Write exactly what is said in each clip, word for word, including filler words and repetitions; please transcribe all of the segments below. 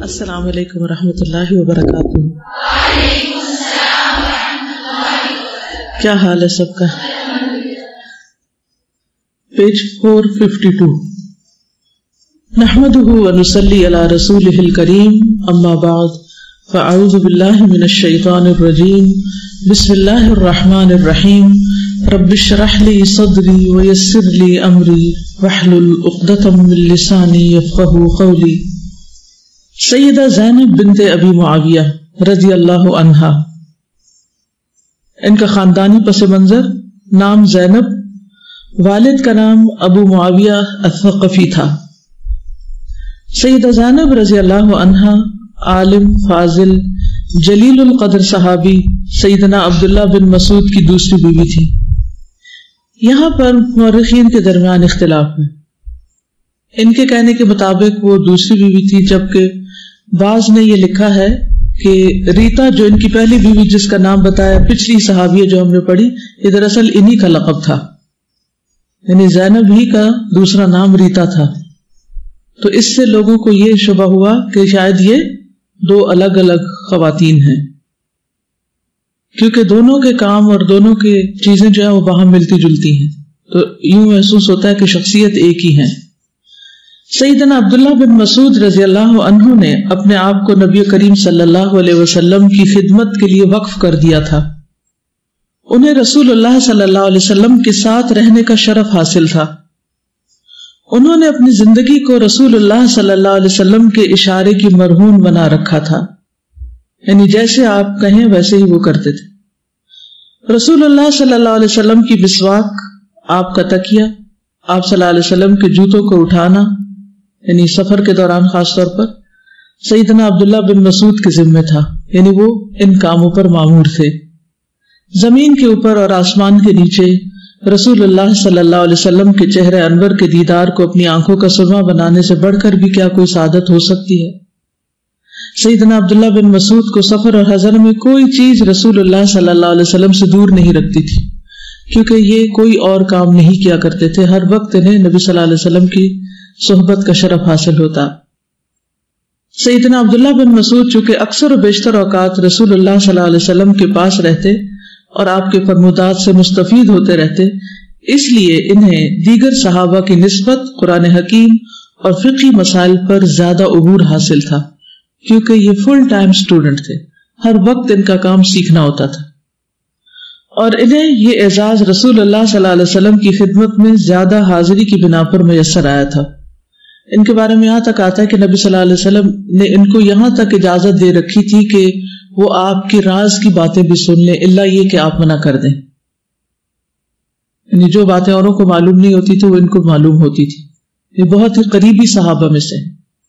अस्सलाम वालेकुम रहमतुल्लाहि व बरकातुहू। क्या हाल है सबका? Page four fifty two. नहमदुहु व नुसल्ली अला रसूलिहिल करीम, अम्मा बाद, फ़अऊज़ु बिल्लाहि मिनश शैतानिर रजीम, बिस्मिल्लाहिर रहमानिर रहीम, रब्बिश्रह ली सदरी व यस्सिर ली अमरी वहलुल उक़दतम मिन लिसानी यफ़क़हू क़ौली। सैयदा ज़ैनब बिन्ते अबी मुआविया रज़ियल्लाहु अन्हा, इनका खानदानी पस मंजर, नाम ज़ैनब, वालिद का नाम अबू मुआविया अस-सक़फ़ी था। सैयदा ज़ैनब रज़ियल्लाहु अन्हा आलिम, फाजिल, जलीलुल क़द्र सहाबी सैयदना अब्दुल्लाह बिन मसूद की दूसरी बीवी थी। यहाँ पर मुअर्रिख़ीन के दरमियान इख्तिलाफ है। इनके कहने के मुताबिक वो दूसरी बीवी थी, जबकि बाज ने ये लिखा है कि रीता जो इनकी पहली बीवी जिसका नाम बताया पिछली सहाबिया जो हमने पढ़ी, ये दरअसल इन्हीं का लक़ब था, यानी ज़ैनब ही का दूसरा नाम रीता था। तो इससे लोगों को ये शुबा हुआ कि शायद ये दो अलग अलग ख़वातीन हैं, क्योंकि दोनों के काम और दोनों की चीजें जो है वो वहां मिलती जुलती हैं, तो यूं महसूस होता है कि शख्सियत एक ही है। सैयदना अब्दुल्लाह बिन मसूद रज़ियल्लाहु अन्हु ने अपने आप को नबी करीम सल्लल्लाहु अलैहि वसल्लम की खिदमत के लिए वक्फ कर दिया था। उन्हें रसूलुल्लाह सल्लल्लाहु अलैहि वसल्लम के साथ रहने का शरफ हासिल था। उन्होंने अपनी जिंदगी को रसूलुल्लाह सल्लल्लाहु अलैहि वसल्लम के इशारे की मरहून बना रखा था, यानी जैसे आप कहें वैसे ही वो करते थे। रसूलुल्लाह सल्लल्लाहु अलैहि वसल्लम की मिसवाक, आपका तकिया, आप सल्लल्लाहु अलैहि वसल्लम के जूतों को उठाना, यानी सफर के दौरान खास तौर पर सैयदना अब्दुल्लाह बिन मसूद के जिम्मे था, यानी वो इन कामों पर मामूर थे। जमीन के ऊपर और आसमान के नीचे रसूलुल्लाह सल्लल्लाहु अलैहि वसल्लम के चेहरे अनवर के दीदार को अपनी आंखों का सुरमा बनाने से बढ़कर भी क्या कोई सादत हो सकती है? सैयदना अब्दुल्लाह बिन मसूद को सफर और हज़र में कोई चीज रसूलुल्लाह सल्लल्लाहु अलैहि वसल्लम से दूर नहीं रखती थी, क्योंकि ये कोई और काम नहीं किया करते थे। हर वक्त इन्हें नबी सल्लल्लाहु अलैहि वसल्लम की सोहबत का शरफ हासिल होता। सैयदना अब्दुल्लाह बिन मसूद चूंकि अक्सर और बेशतर औकात रसूलुल्लाह सल्लल्लाहु अलैहि वसल्लम के पास रहते और आपके फरमुदात से मुस्तफीद होते रहते, इसलिए इन्हें दीगर सहाबा की निस्बत कुरान हकीम और फिक़ही मसाइल पर ज्यादा उबूर हासिल था, क्योंकि ये फुल टाइम स्टूडेंट थे। हर वक्त इनका काम सीखना होता था और इन्हें ये एजाज रसूलुल्लाह सल्लल्लाहु अलैहि वसल्लम की खिदमत में ज्यादा हाजिरी की बिना पर मुयस्सर आया था। इनके बारे में यहाँ तक आता है कि नबी सल्लल्लाहु अलैहि वसल्लम ने इनको यहाँ तक इजाजत दे रखी थी कि वो आपकी राज की बातें भी सुन लें, इल्ला ये कि आप मना कर दें। यानी जो बातें औरों को मालूम नहीं होती थी वो इनको मालूम होती थी। ये बहुत ही करीबी सहाबा में से।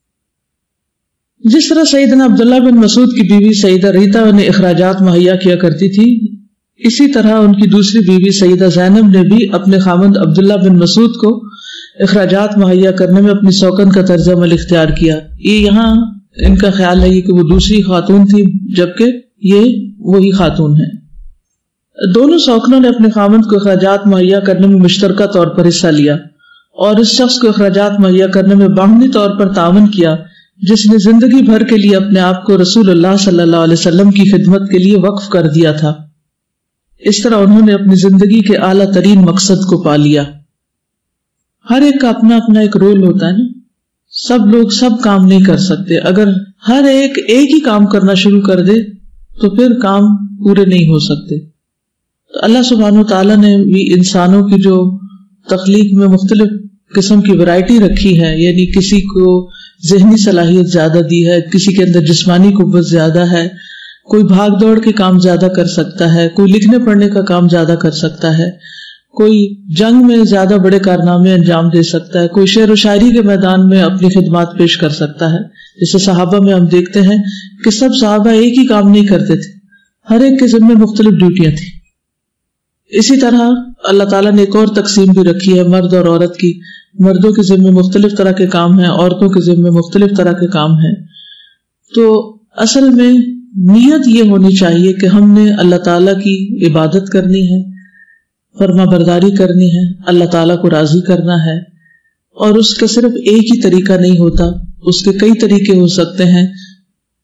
जिस तरह सैयदना अब्दुल्लाह बिन मसूद की बीवी सैयदा रीता उन्हें इखराजात मुहैया किया करती थी, इसी तरह उनकी दूसरी बीवी सैयदा ज़ैनब ने भी अपने खामंद अब्दुल्लाह बिन मसूद को इखराजात मुहैया करने में अपनी सौकन का तर्ज अमल इख्तियार किया। ये यहाँ इनका ख्याल है कि वो दूसरी खातून थी, जबकि ये वही खातून है। दोनों सौकनों ने अपने खामंद को इखराजात मुहैया करने में मुश्तरका तौर पर हिस्सा लिया और इस शख्स को इखराजात मुहैया करने में बाहमी तौर पर तावन किया जिसने जिंदगी भर के लिए अपने आप को रसूलुल्लाह सल्लल्लाहु अलैहि वसल्लम की खिदमत के लिए वक्फ कर दिया था। इस तरह उन्होंने अपनी जिंदगी के आला तरीन मकसद को पा लिया। हर एक का अपना अपना एक रोल होता है ना, सब लोग सब काम नहीं कर सकते। अगर हर एक एक ही काम करना शुरू कर दे तो फिर काम पूरे नहीं हो सकते। तो अल्लाह सुब्हानहू तआला ने भी इंसानों की जो तख्लीक में मुख्तलिफ किस्म की वैरायटी रखी है, यानी किसी को ज़हनी सलाहियत ज्यादा दी है, किसी के अंदर जिस्मानी कुव्वत ज्यादा है, कोई भाग दौड़ के काम ज्यादा कर सकता है, कोई लिखने पढ़ने का काम ज्यादा कर सकता है, कोई जंग में ज्यादा बड़े कारनामे अंजाम दे सकता है, कोई शेर व शायरी के मैदान में अपनी खिदमत पेश कर सकता है। जैसे सहाबा में हम देखते हैं कि सब सहाबा एक ही काम नहीं करते थे, हर एक के जिम्मे मुख्तलिफ ड्यूटियां थी। इसी तरह अल्लाह ताला ने एक और तकसीम भी रखी है मर्द और औरत की। मर्दों के जिम्मे मुख्तलिफ तरह के काम हैं, औरतों के जिम्मे मुख्तलिफ तरह के काम हैं। तो असल में नीयत ये होनी चाहिए कि हमने अल्लाह ताला की इबादत करनी है, फर्मा बरदारी करनी है, अल्लाह ताला को राजी करना है। और उसका सिर्फ एक ही तरीका नहीं होता, उसके कई तरीके हो सकते हैं।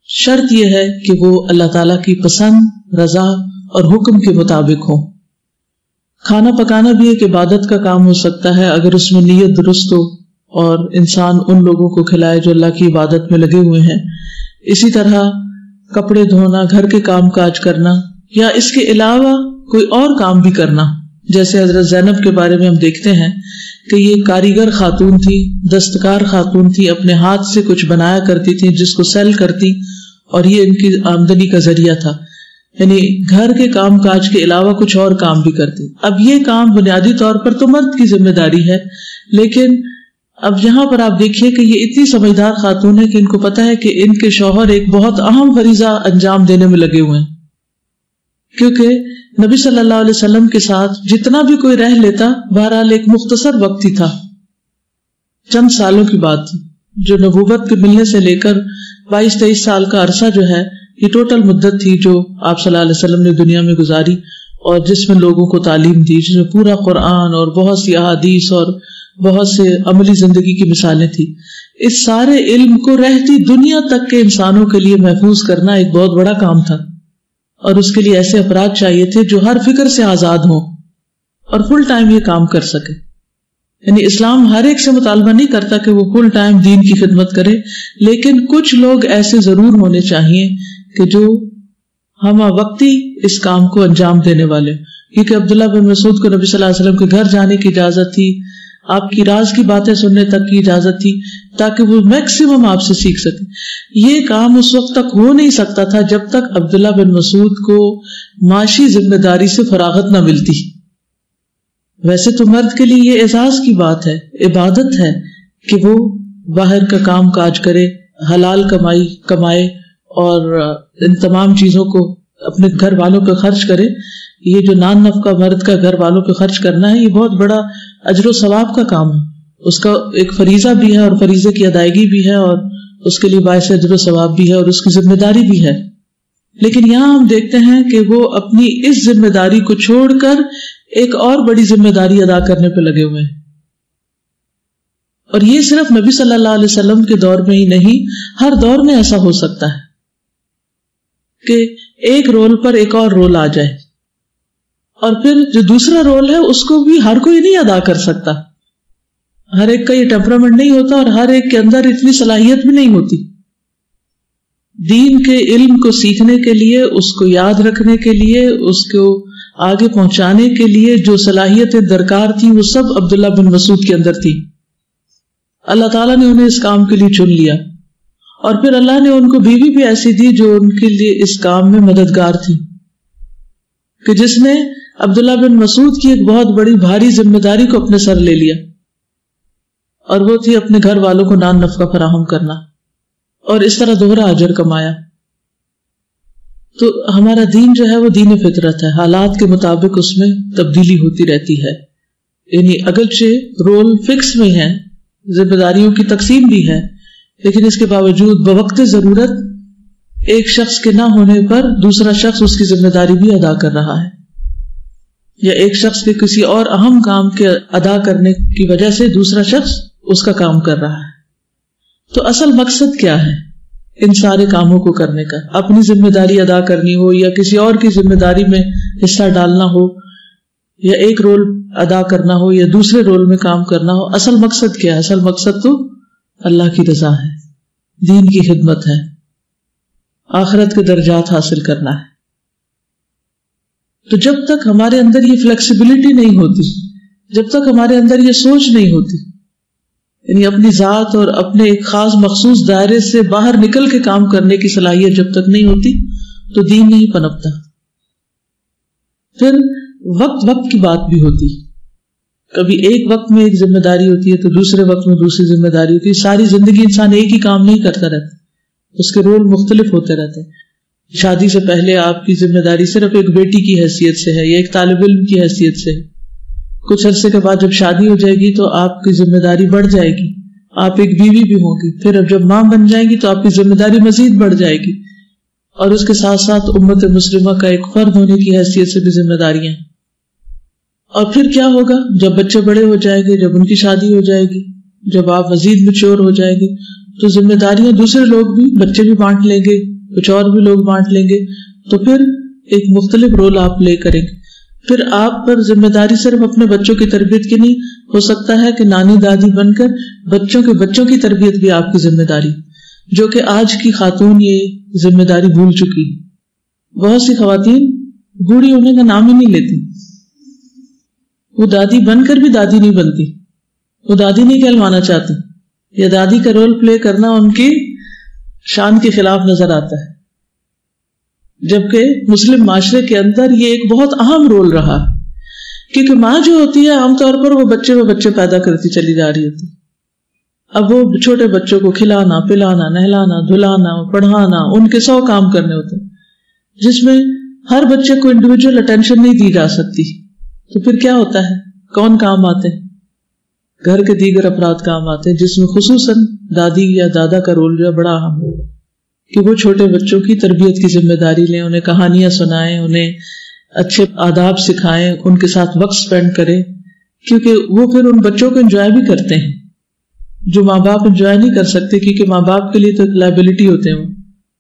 شرط یہ ہے کہ وہ اللہ تعالیٰ کی پسند، رضا اور حکم کے مطابق ہو۔ کھانا پکانا بھی ایک عبادت کا کام ہو سکتا ہے اگر اس میں نیت درست ہو اور انسان ان لوگوں کو کھلائے جو اللہ کی عبادت میں لگے ہوئے ہیں۔ اسی طرح کپڑے دھونا، گھر کے کام کاج کرنا یا اس کے علاوہ کوئی اور کام بھی کرنا، جیسے حضرت زینب کے بارے میں ہم دیکھتے ہیں کہ یہ کاریگر خاتون تھی، دستکار خاتون تھی، اپنے ہاتھ سے کچھ بنایا کرتی تھی جس کو سیل کرتی اور یہ ان کی آمدنی کا ذریعہ تھا، یعنی گھر کے کام کاج کے علاوہ کچھ اور کام بھی کرتی۔ اب یہ کام بنیادی طور پر تو مرد کی ذمہ داری ہے، لیکن اب یہاں پر آپ دیکھیے کہ یہ اتنی سمجھدار خاتون ہے کہ ان کو پتا ہے کہ ان کے شوہر ایک بہت اہم فریضہ انجام دینے میں لگے ہوئے ہیں، کیونکہ نبی صلی اللہ علیہ وسلم کے ساتھ جتنا بھی کوئی رہ لیتا بہرحال ایک مختصر وقت ہی تھا، چند سالوں کی بات تھی، جو نبوت کے ملنے سے لے کر بائیس تیئیس سال کا عرصہ جو ہے یہ ٹوٹل مدت تھی جو آپ صلی اللہ علیہ وسلم نے دنیا میں گزاری اور جس میں لوگوں کو تعلیم دی، جس میں پورا قرآن اور بہت سی احادیث اور بہت سے عملی زندگی کی مثالیں تھی۔ اس سارے علم کو رہتی دنیا تک کے انسانوں کے لیے محفوظ کرنا ایک بہت بڑا کام تھا، اور اس کے لیے ایسے افراد چاہیے تھے جو ہر فکر سے آزاد ہوں اور فل ٹائم یہ کام کر سکے۔ یعنی اسلام ہر ایک سے مطالبہ نہیں کرتا کہ وہ فل ٹائم دین کی خدمت کرے، لیکن کچھ لوگ ایسے ضرور ہونے چاہیے کہ جو ہمہ وقتی اس کام کو انجام دینے والے، کیونکہ عبداللہ بن مسعود کو نبی صلی اللہ علیہ وسلم کے گھر جانے کی اجازت تھی، آپ کی راز کی باتیں سننے تک کی اجازت تھی تاکہ وہ میکسیمم آپ سے سیکھ سکے۔ یہ کام اس وقت تک ہو نہیں سکتا تھا جب تک عبداللہ بن مسعود کو معاشی ذمہ داری سے فراغت نہ ملتی۔ ویسے تو مرد کے لیے یہ اعزاز کی بات ہے، عبادت ہے کہ وہ باہر کا کام کاج کرے، حلال کمائی کمائے اور ان تمام چیزوں کو اپنے گھر والوں پہ خرچ کرے۔ یہ جو نان نفقہ مرد کا گھر والوں پہ خرچ کرنا ہے یہ بہت بڑا اجر و ثواب کا کام ہے، اس کا ایک فریضہ بھی ہے اور فریضے کی ادائیگی بھی ہے اور اس کے لیے باعث اجر و ثواب بھی ہے اور اس کی ذمہ داری بھی ہے۔ لیکن یہاں ہم دیکھتے ہیں کہ وہ اپنی اس ذمہ داری کو چھوڑ کر ایک اور بڑی ذمہ داری ادا کرنے پہ لگے ہوئے ہیں، اور یہ صرف نبی صلی اللہ علیہ وسلم کے دور میں ہی نہیں، ہر دور میں ایسا ہو سکتا ہے کہ ایک رول پر ایک اور رول آ جائے، اور پھر جو دوسرا رول ہے اس کو بھی ہر کوئی نہیں ادا کر سکتا، ہر ایک کا یہ ٹیمپرامنٹ نہیں ہوتا اور ہر ایک کے اندر اتنی صلاحیت بھی نہیں ہوتی۔ دین کے علم کو سیکھنے کے لیے، اس کو یاد رکھنے کے لیے، اس کو آگے پہنچانے کے لیے جو صلاحیتیں درکار تھی وہ سب عبداللہ بن مسعود کے اندر تھی۔ اللہ تعالیٰ نے انہیں اس کام کے لیے چن لیا، اور پھر اللہ نے ان کو بیوی بھی ایسی دی جو ان کے لیے اس کام میں مددگار تھی، کہ جس نے عبداللہ بن مسعود کی ایک بہت بڑی بھاری ذمہ داری کو اپنے سر لے لیا، اور وہ تھی اپنے گھر والوں کو نان نفقہ فراہم کرنا، اور اس طرح دوہرا اجر کمایا۔ تو ہمارا دین جو ہے وہ دین فطرت ہے، حالات کے مطابق اس میں تبدیلی ہوتی رہتی ہے، یعنی اگرچہ رول فکس میں ہے، ذمہ داریوں کی تقسیم بھی ہے، لیکن اس کے باوجود بوقت ضرورت ایک شخص کے نہ ہونے پر دوسرا شخص اس کی ذمہ داری بھی ادا کر رہا ہے، یا ایک شخص کے کسی اور اہم کام کے ادا کرنے کی وجہ سے دوسرا شخص اس کا کام کر رہا ہے۔ تو اصل مقصد کیا ہے ان سارے کاموں کو کرنے کا؟ اپنی ذمہ داری ادا کرنی ہو یا کسی اور کی ذمہ داری میں حصہ ڈالنا ہو، یا ایک رول ادا کرنا ہو یا دوسرے رول میں کام کرنا ہو، اصل مقصد کیا ہے؟ اصل مقصد تو اللہ کی رضا ہے، دین کی خدمت ہے، آخرت کے درجات حاصل کرنا ہے۔ تو جب تک ہمارے اندر یہ فلیکسیبلٹی نہیں ہوتی، جب تک ہمارے اندر یہ سوچ نہیں ہوتی، یعنی اپنی ذات اور اپنے ایک خاص مخصوص دائرے سے باہر نکل کے کام کرنے کی صلاحیت جب تک نہیں ہوتی تو دین نہیں پنپتا۔ پھر وقت وقت کی بات بھی ہوتی، کبھی ایک وقت میں ایک ذمہ داری ہوتی ہے تو دوسرے وقت میں دوسری ذمہ داری ہوتی ہے۔ ساری زندگی انسان ایک ہی کام نہیں کرتا رہتا، اس کے رول مختلف ہوتے رہتے ہیں۔ شادی سے پہلے آپ کی ذمہ داری صرف ایک بیٹی کی حیثیت سے ہے یا ایک طالب علم کی حیثیت سے ہے، کچھ عرصے کے بعد جب شادی ہو جائے گی تو آپ کی ذمہ داری بڑھ جائے گی، آپ ایک بیوی بھی ہوں گی، پھر اب جب ماں بن جائیں گی تو آپ کی ذمہ داری مزید بڑھ جائے گی، اور اس کے ساتھ ساتھ امت مسلمہ کا ایک فرد ہونے کی حیثیت سے بھی ذمہ داریاں ہیں۔ اور پھر کیا ہوگا جب بچے بڑے ہو جائیں گے، جب ان کی شادی ہو جائے گی، جب آپ مزید میچور ہو جائیں گے تو ذمہ داریاں دوسرے لوگ بھی، بچے بھی بانٹ لیں گے، کچھ اور بھی لوگ بانٹ لیں گے، تو پھر ایک مختلف رول آپ پلے کریں گے. پھر آپ پر ذمہ داری صرف اپنے بچوں کی تربیت کی نہیں، ہو سکتا ہے کہ نانی دادی بن کر بچوں کے بچوں کی تربیت بھی آپ کی ذمہ داری، جو کہ آج کی خاتون یہ ذمہ داری بھول چکی. بہت سی خواتین بوڑھی ہونے کا نام ہی نہیں لیتی، وہ دادی بن کر بھی دادی نہیں بنتی، وہ دادی نہیں کہلوانا چاہتی، یا دادی کا رول پلے کرنا ان کی شان کے خلاف نظر آتا ہے. جبکہ مسلم معاشرے کے اندر یہ ایک بہت اہم رول رہا، کیونکہ ماں جو ہوتی ہے عام طور پر وہ بچے وہ بچے پیدا کرتی چلی جا رہی ہوتی. اب وہ چھوٹے بچوں کو کھلانا پلانا نہلانا دھلانا پڑھانا ان کے سو کام کرنے ہوتے ہیں، جس میں ہر بچے کو انڈیویجول اٹینشن نہیں دی جا سکتی. تو پھر کیا ہوتا ہے، کون کام آتے ہیں؟ گھر کے دیگر افراد کام آتے ہیں، جس میں خصوصاً دادی یا دادا کا رول جو ہے بڑا اہم ہے کہ وہ چھوٹے بچوں کی تربیت کی ذمہ داری لیں، انہیں کہانیاں سنائیں، انہیں اچھے آداب سکھائیں، ان کے ساتھ وقت سپینڈ کریں، کیونکہ وہ پھر ان بچوں کو انجوائے بھی کرتے ہیں جو ماں باپ انجوائے نہیں کر سکتے، کیونکہ ماں باپ کے لیے تو ایک لائبلٹی ہوتے ہیں وہ.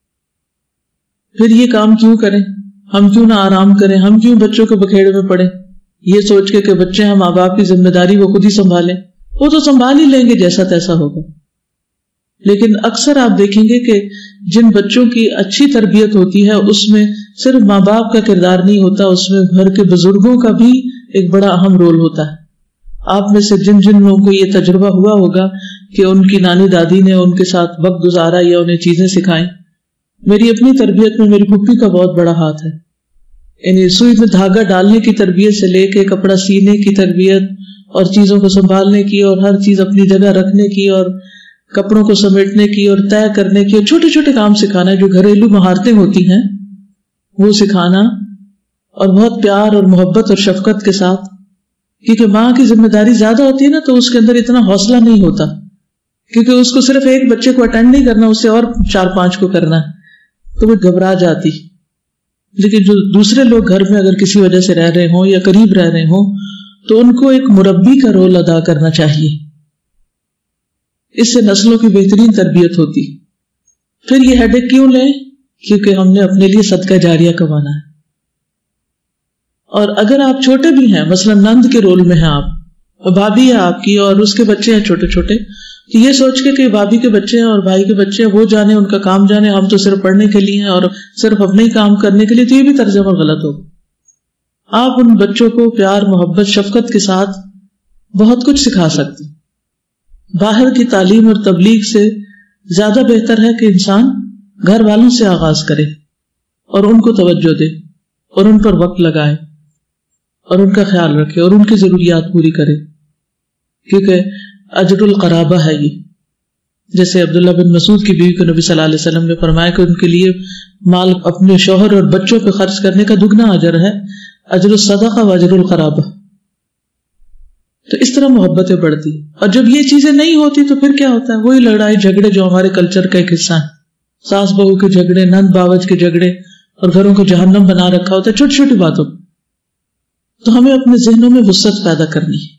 پھر یہ کام کیوں کریں، ہم کیوں نہ آرام کریں، ہم کیوں بچوں کے بکھیڑے میں پڑیں، یہ سوچ کے کہ بچے ہیں ماں باپ کی ذمہ داری وہ خود ہی سنبھالیں. وہ تو سنبھال ہی لیں گے جیسا تیسا ہوگا. لیکن اکثر آپ دیکھیں گے کہ جن بچوں کی اچھی تربیت ہوتی ہے اس میں صرف ماں باپ کا کردار نہیں ہوتا، اس میں گھر کے بزرگوں کا بھی ایک بڑا اہم رول ہوتا ہے. آپ میں سے جن جن لوگوں کو یہ تجربہ ہوا ہوگا کہ ان کی نانی دادی نے ان کے ساتھ وقت گزارا یا انہیں چیزیں سکھائیں. میری اپنی تربیت میں میری پھوپھی کا بہت بڑا ہاتھ ہے. یعنی سوئی میں دھاگا ڈالنے کی تربیت سے لے کے کپڑا سینے کی تربیت اور چیزوں کو سنبھالنے کی اور ہر چیز اپنی جگہ رکھنے کی اور کپڑوں کو سمیٹنے کی اور طے کرنے کی اور چھوٹے چھوٹے کام سکھانا، جو گھریلو مہارتیں ہوتی ہیں وہ سکھانا، اور بہت پیار اور محبت اور شفقت کے ساتھ. کیونکہ ماں کی ذمہ داری زیادہ ہوتی ہے نا، تو اس کے اندر اتنا حوصلہ نہیں ہوتا، کیونکہ اس کو صرف ایک بچے کو اٹینڈ نہیں کرنا، اسے اور چار پانچ کو کرنا ہے، تو وہ گھبرا جاتی. لیکن جو دوسرے لوگ گھر میں اگر کسی وجہ سے رہ رہے ہوں یا قریب رہ رہے ہوں تو ان کو ایک مربی کا رول ادا کرنا چاہیے. اس سے نسلوں کی بہترین تربیت ہوتی. پھر یہ ہیڈک کیوں لیں؟ کیونکہ ہم نے اپنے لیے صدقہ جاریہ کمانا ہے. اور اگر آپ چھوٹے بھی ہیں، مثلا نند کے رول میں ہیں آپ، بھابھی ہے آپ کی اور اس کے بچے ہیں چھوٹے چھوٹے، تو یہ سوچ کے کہ بھابھی کے بچے ہیں اور بھائی کے بچے ہیں، وہ جانے ان کا کام جانے، ہم تو صرف پڑھنے کے لیے ہیں اور صرف اپنے ہی کام کرنے کے لیے، تو یہ بھی طرز عمل غلط ہوگا. آپ ان بچوں کو پیار محبت شفقت کے ساتھ بہت کچھ سکھا سکتے. باہر کی تعلیم اور تبلیغ سے زیادہ بہتر ہے کہ انسان گھر والوں سے آغاز کرے اور ان کو توجہ دے اور ان پر وقت لگائے اور ان کا خیال رکھے اور ان کی ضروریات پوری کرے، کیونکہ اجر القرابہ ہے یہ. جیسے عبداللہ بن مسعود کی بیوی کو نبی صلی اللہ علیہ وسلم نے فرمایا کہ ان کے لیے مال اپنے شوہر اور بچوں پہ خرچ کرنے کا دگنا اجر ہے، اجر الصدقہ و اجر القرابہ. تو اس طرح محبتیں بڑھتی. اور جب یہ چیزیں نہیں ہوتی تو پھر کیا ہوتا ہے؟ وہی لڑائی جھگڑے جو ہمارے کلچر کا ایک حصہ ہیں، ساس بہو کے جھگڑے، نند باوج کے جھگڑے، اور گھروں کو جہنم بنا رکھا ہوتا ہے چھوٹی چھوٹی باتوں. تو ہمیں اپنے ذہنوں میں وسعت پیدا کرنی ہے.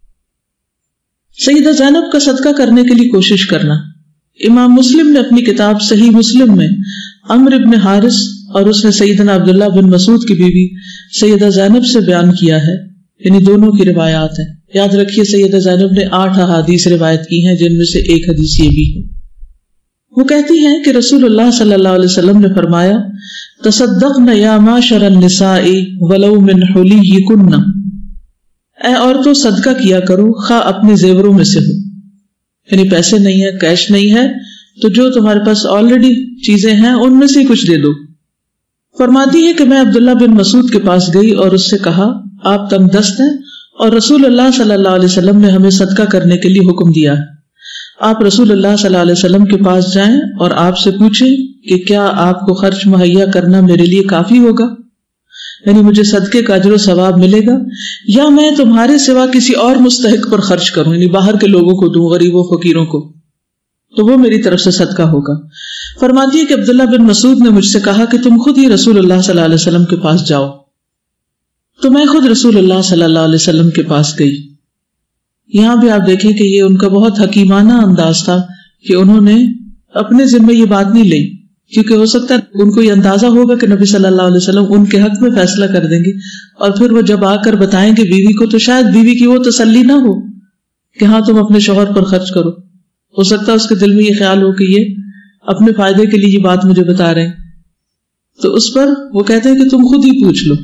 سیدہ زینب کا صدقہ کرنے کے لیے کوشش کرنا. امام مسلم نے اپنی کتاب صحیح مسلم میں عمرو بن حارث اور اس نے سیدنا عبداللہ بن مسعود کی بیوی سیدہ زینب سے بیان کیا ہے، یعنی دونوں کی روایات ہیں. یاد رکھیے سیدہ زینب نے آٹھ احادیث روایت کی ہیں، جن میں سے ایک حدیث یہ بھی ہے. وہ کہتی ہیں کہ رسول اللہ صلی اللہ علیہ وسلم نے فرمایا، تصدقن یا معشر النساء ولو من حلیکن، اے عورتوں صدقہ کیا کرو خواہ اپنے زیوروں میں سے ہو. یعنی پیسے نہیں ہے، کیش نہیں ہے، تو جو تمہارے پاس آلریڈی چیزیں ہیں ان میں سے کچھ دے دو. فرماتی ہے کہ میں عبداللہ بن مسعود کے پاس گئی اور اس سے کہا، آپ تنگ دست ہیں اور رسول اللہ صلی اللہ علیہ وسلم نے ہمیں صدقہ کرنے کے لیے حکم دیا. آپ رسول اللہ صلی اللہ علیہ وسلم کے پاس جائیں اور آپ سے پوچھیں کہ کیا آپ کو خرچ مہیا کرنا میرے لیے کافی ہوگا، یعنی مجھے صدقے کا اجر و ثواب ملے گا، یا میں تمہارے سوا کسی اور مستحق پر خرچ کروں، یعنی باہر کے لوگوں کو دوں، غریبوں فقیروں کو، تو وہ میری طرف سے صدقہ ہوگا. فرماتی ہے کہ عبداللہ بن مسعود نے مجھ سے کہا کہ تم خود ہی رسول اللہ صلی اللہ علیہ وسلم کے پاس جاؤ. تو میں خود رسول اللہ صلی اللہ علیہ وسلم کے پاس گئی. یہاں بھی آپ دیکھیں کہ یہ ان کا بہت حکیمانہ انداز تھا کہ انہوں نے اپنے ذمہ یہ بات نہیں لی کیونکہ ہو سکتا ہے ان کو یہ اندازہ ہوگا کہ نبی صلی اللہ علیہ وسلم ان کے حق میں فیصلہ کر دیں گے، اور پھر وہ جب آ کر بتائیں گے بیوی کو تو شاید بیوی کی وہ تسلی نہ ہو کہ ہاں تم اپنے شوہر پر خرچ کرو. ہو سکتا ہے اس کے دل میں یہ خیال ہو کہ یہ اپنے فائدے کے لیے یہ بات مجھے بتا رہے ہیں. تو اس پر وہ کہتے ہیں کہ تم خود ہی پوچھ لو.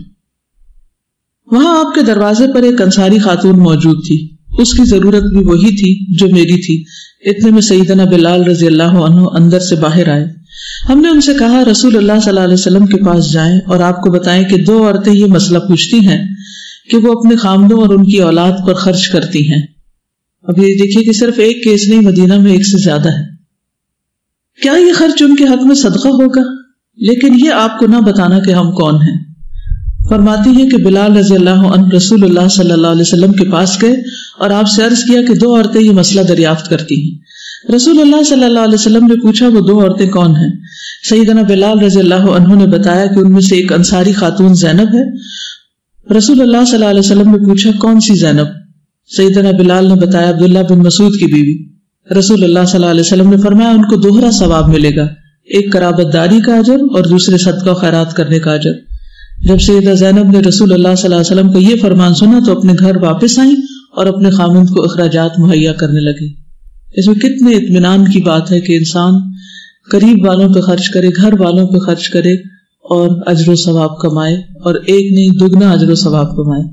وہاں آپ کے دروازے پر ایک انصاری خاتون موجود تھی، اس کی ضرورت بھی وہی تھی جو میری تھی. اتنے میں سیدنا بلال رضی اللہ عنہ اندر سے باہر آئے. ہم نے ان سے کہا رسول اللہ صلی اللہ علیہ وسلم کے پاس جائیں اور آپ کو بتائیں کہ دو عورتیں یہ مسئلہ پوچھتی ہیں کہ وہ اپنے خامدوں اور ان کی اولاد پر خرچ کرتی ہیں. اب یہ دیکھیے کہ صرف ایک کیس نہیں، مدینہ میں ایک سے زیادہ ہے. کیا یہ خرچ ان کے حق میں صدقہ ہوگا؟ لیکن یہ آپ کو نہ بتانا کہ ہم کون ہیں. فرماتی ہیں کہ بلال رضی اللہ عنہ رسول اللہ صلی اللہ علیہ وسلم کے پاس گئے اور آپ سے عرض کیا کہ دو عورتیں یہ مسئلہ دریافت کرتی ہیں. رسول اللہ صلی اللہ علیہ وسلم نے پوچھا وہ دو عورتیں کون ہیں؟ سیدنا بلال رضی اللہ عنہ نے بتایا کہ ان میں سے ایک انصاری خاتون زینب ہے. رسول اللہ صلی اللہ علیہ وسلم نے پوچھا کون سی زینب؟ سیدنا بلال نے بتایا عبداللہ بن مسعود کی بیوی. رسول اللہ صلی اللہ علیہ وسلم نے فرمایا ان کو دوہرا ثواب ملے گا، ایک قرابت داری کا اجر اور دوسرے صدقہ و خیرات کرنے کا اجر. جب سیدہ زینب نے رسول اللہ صلی اللہ علیہ وسلم کا یہ فرمان سنا تو اپنے گھر واپس آئیں اور اپنے خامند کو اخراجات مہیا کرنے لگے. اس میں کتنے اطمینان کی بات ہے کہ انسان قریب والوں پہ خرچ کرے، گھر والوں پہ خرچ کرے اور اجر و ثواب کمائے، اور ایک نہیں دگنا اجر و ثواب کمائے.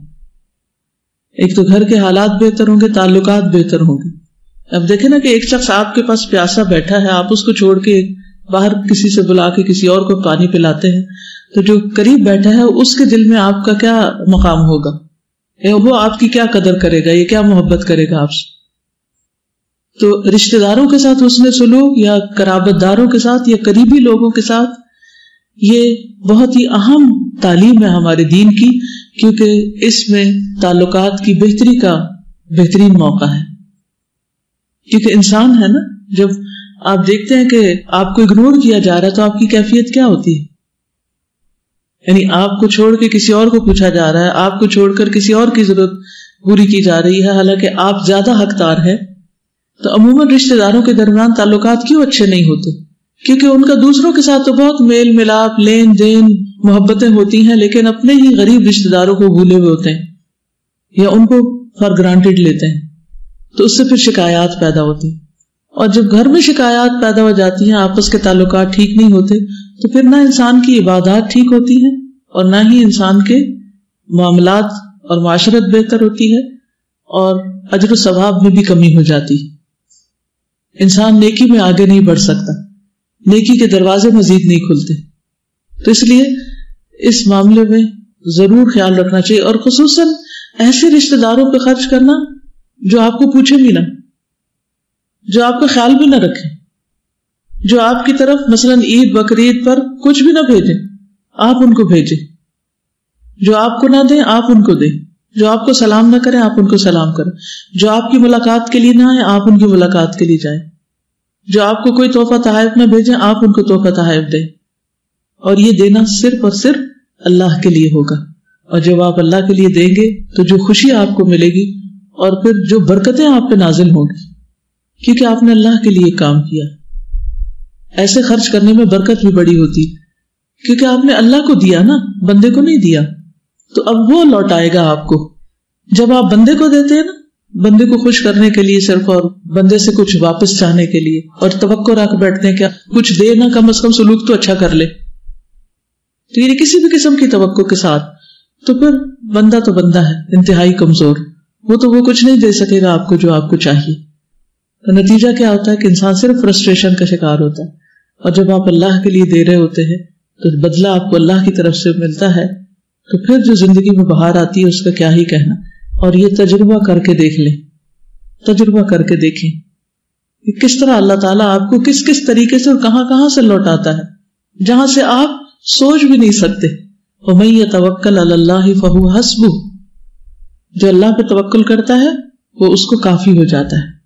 ایک تو گھر کے حالات بہتر ہوں گے، تعلقات بہتر ہوں گے. اب دیکھیں نا کہ ایک شخص آپ کے پاس پیاسا بیٹھا ہے، آپ اس کو چھوڑ کے باہر کسی سے بلا کے کسی اور کو پانی پلاتے ہیں، تو جو قریب بیٹھا ہے اس کے دل میں آپ کا کیا مقام ہوگا، وہ آپ کی کیا قدر کرے گا، یہ کیا محبت کرے گا آپ سے. تو رشتہ داروں کے ساتھ حسن سلوک یا قرابت داروں کے ساتھ یا قریبی لوگوں کے ساتھ یہ بہت ہی اہم تعلیم ہے ہمارے دین کی، کیونکہ اس میں تعلقات کی بہتری کا بہترین موقع ہے. کیونکہ انسان ہے نا، جب آپ دیکھتے ہیں کہ آپ کو اگنور کیا جا رہا ہے تو آپ کی کیفیت کیا ہوتی ہے؟ یعنی آپ کو چھوڑ کے کسی اور کو پوچھا جا رہا ہے، آپ کو چھوڑ کر کسی اور کی ضرورت پوری کی جا رہی ہے، حالانکہ آپ زیادہ حقدار ہیں. تو عموماً رشتہ داروں کے درمیان تعلقات کیوں اچھے نہیں ہوتے؟ کیونکہ ان کا دوسروں کے ساتھ تو بہت میل ملاپ، لین دین، محبتیں ہوتی ہیں، لیکن اپنے ہی غریب رشتہ داروں کو بھولے ہوئے ہوتے ہیں یا ان کو فار گرانٹیڈ لیتے ہیں. تو اس سے پھر شکایات پیدا ہوتی ہیں، اور جب گھر میں شکایات پیدا ہو جاتی ہیں، آپس کے تعلقات ٹھیک نہیں ہوتے، تو پھر نہ انسان کی عبادات ٹھیک ہوتی ہیں اور نہ ہی انسان کے معاملات اور معاشرت بہتر ہوتی ہے، اور اجر و ثواب میں بھی کمی ہو جاتی ہے. انسان نیکی میں آگے نہیں بڑھ سکتا، نیکی کے دروازے مزید نہیں کھلتے. تو اس لیے اس معاملے میں ضرور خیال رکھنا چاہیے، اور خصوصاً ایسے رشتہ داروں پہ خرچ کرنا جو آپ کو پوچھے بھی نہ، جو آپ کا خیال بھی نہ رکھیں، جو آپ کی طرف مثلاً عید بقرعید پر کچھ بھی نہ بھیجیں، آپ ان کو بھیجیں. جو آپ کو نہ دیں آپ ان کو دیں، جو آپ کو سلام نہ کریں آپ ان کو سلام کریں، جو آپ کی ملاقات کے لیے نہ آئے آپ ان کی ملاقات کے لیے جائیں، جو آپ کو کوئی تحفہ تحائف نہ بھیجیں آپ ان کو تحفہ تحائف دیں. اور یہ دینا صرف اور صرف اللہ کے لیے ہوگا، اور جب آپ اللہ کے لیے دیں گے تو جو خوشی آپ کو ملے گی اور پھر جو برکتیں آپ پہ نازل ہوں گی، کیونکہ آپ نے اللہ کے لیے کام کیا. ایسے خرچ کرنے میں برکت بھی بڑی ہوتی، کیونکہ آپ نے اللہ کو دیا نا، بندے کو نہیں دیا، تو اب وہ لوٹائے گا آپ کو. جب آپ بندے کو دیتے ہیں نا، بندے کو خوش کرنے کے لیے صرف، اور بندے سے کچھ واپس چاہنے کے لیے، اور توقع رکھ بیٹھتے ہیں کیا کچھ دے نا، کم از کم سلوک تو اچھا کر لے، تو یہ کسی بھی قسم کی توقع کے ساتھ، تو پھر بندہ تو بندہ ہے انتہائی کمزور، وہ تو وہ کچھ نہیں دے سکے گا آپ کو جو آپ کو چاہیے. تو نتیجہ کیا ہوتا ہے کہ انسان صرف فرسٹریشن کا شکار ہوتا ہے. اور جب آپ اللہ کے لیے دے رہے ہوتے ہیں تو بدلہ آپ کو اللہ کی طرف سے ملتا ہے، تو پھر جو زندگی میں بہار آتی ہے اس کا کیا ہی کہنا. اور یہ تجربہ کر کے دیکھ لیں، تجربہ کر کے دیکھیں کہ کس طرح اللہ تعالیٰ آپ کو کس کس طریقے سے اور کہاں کہاں سے لوٹاتا ہے، جہاں سے آپ سوچ بھی نہیں سکتے. وَمَن يَتَوَكَّلْ عَلَى اللَّهِ فَهُوَ حَسْبُهُ، جو اللہ پہ توکل کرتا ہے وہ اس کو کافی ہو جاتا ہے.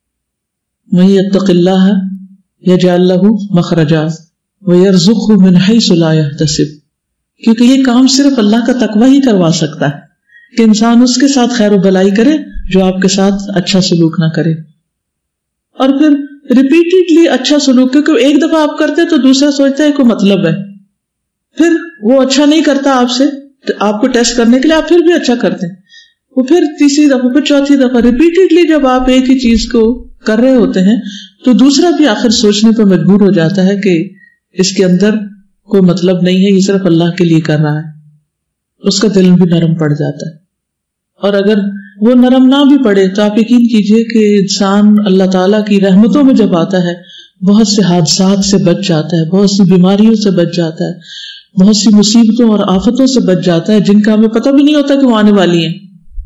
مَن يَتَّقِ اللَّهَ يَجْعَل لَّهُ مَخْرَجًا وَيَرْزُقْهُ مِنْ حَيْثُ لَا يَحْتَسِبُ، کیونکہ یہ کام صرف اللہ کا تقوی ہی کروا سکتا ہے کہ انسان اس کے ساتھ خیر و بلائی کرے جو آپ کے ساتھ اچھا سلوک نہ کرے. اور پھر ریپیٹڈلی اچھا سلوک, کیونکہ ایک دفعہ آپ کرتے تو دوسرا سوچتا ہے کوئی مطلب ہے, پھر وہ اچھا نہیں کرتا آپ سے, آپ کو ٹیسٹ کرنے کے لیے آپ پھر بھی اچھا کرتے ہیں, وہ پھر تیسری دفعہ, پھر چوتھی دفعہ, ریپیٹڈلی جب آپ ایک ہی چیز کو کر رہے ہوتے ہیں تو دوسرا بھی آخر سوچنے پہ مجبور ہو جاتا ہے کہ اس کے اندر کوئی مطلب نہیں ہے, یہ صرف اللہ کے لیے کر رہا ہے, اس کا دل بھی نرم پڑ جاتا ہے. اور اگر وہ نرم نہ بھی پڑے تو آپ یقین کیجئے کہ انسان اللہ تعالیٰ کی رحمتوں میں جب آتا ہے بہت سے حادثات سے بچ جاتا ہے, بہت سی بیماریوں سے بچ جاتا ہے, بہت سی مصیبتوں اور آفتوں سے بچ جاتا ہے جن کا ہمیں پتہ بھی نہیں ہوتا کہ وہ آنے والی ہیں,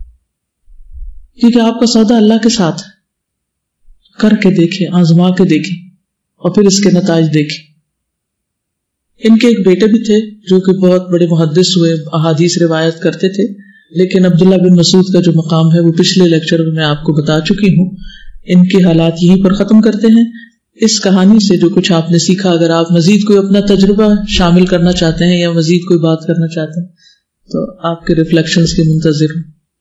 کیونکہ آپ کا سودا اللہ کے ساتھ ہے. کر کے دیکھیں, آزما کے دیکھیں اور پھر اس کے نتائج دیکھیں. ان کے ایک بیٹے بھی تھے جو کہ بہت بڑے محدث ہوئے, احادیث روایت کرتے تھے, لیکن عبداللہ بن مسعود کا جو مقام ہے وہ پچھلے لیکچر میں میں آپ کو بتا چکی ہوں. ان کے حالات یہیں پر ختم کرتے ہیں. اس کہانی سے جو کچھ آپ نے سیکھا, اگر آپ مزید کوئی اپنا تجربہ شامل کرنا چاہتے ہیں یا مزید کوئی بات کرنا چاہتے ہیں تو آپ کے ریفلیکشنز کے منتظر ہوں,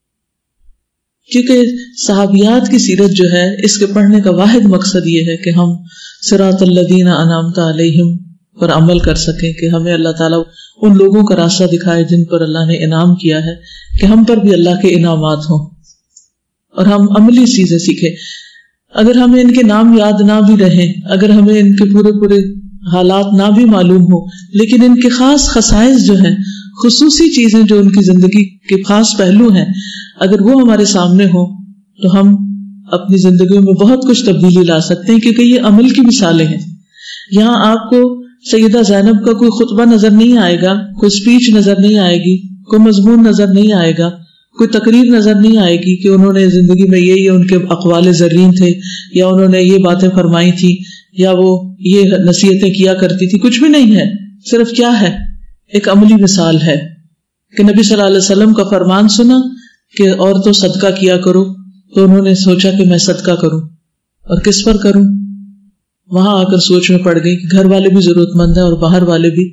کیونکہ صحابیات کی سیرت جو ہے اس کے پڑھنے کا واحد مقصد یہ ہے کہ ہم صراط الذین انعمت علیہم پر عمل کر سکیں, کہ ہمیں اللہ تعالیٰ ان لوگوں کا راستہ دکھائے جن پر اللہ نے انعام کیا ہے, کہ ہم پر بھی اللہ کے انعامات ہوں اور ہم عملی چیزیں سیکھیں. اگر ہمیں ان کے نام یاد نہ بھی رہیں, اگر ہمیں ان کے پورے پورے حالات نہ بھی معلوم ہو, لیکن ان کے خاص خصائص جو ہیں, خصوصی چیزیں جو ان کی زندگی کے خاص پہلو ہیں, اگر وہ ہمارے سامنے ہو تو ہم اپنی زندگیوں میں بہت کچھ تبدیلی لا سکتے ہیں, کیونکہ یہ عمل کی مثالیں ہیں. یہاں آپ کو سیدہ زینب کا کوئی خطبہ نظر نہیں آئے گا, کوئی اسپیچ نظر نہیں آئے گی, کوئی مضمون نظر نہیں آئے گا, کوئی تقریر نظر نہیں آئے گی کہ انہوں نے زندگی میں یہ یہ ان کے اقوال زرین تھے, یا انہوں نے یہ باتیں فرمائی تھی, یا وہ یہ نصیحتیں کیا کرتی تھی. کچھ بھی نہیں ہے, صرف کیا ہے, ایک عملی مثال ہے کہ نبی صلی اللہ علیہ وسلم کا فرمان سنا کہ عورتوں صدقہ کیا کرو, تو انہوں نے سوچا کہ میں صدقہ کروں, اور کس پر کروں. وہاں آ کر سوچ میں پڑ گئی کہ گھر والے بھی ضرورت مند ہیں اور باہر والے بھی,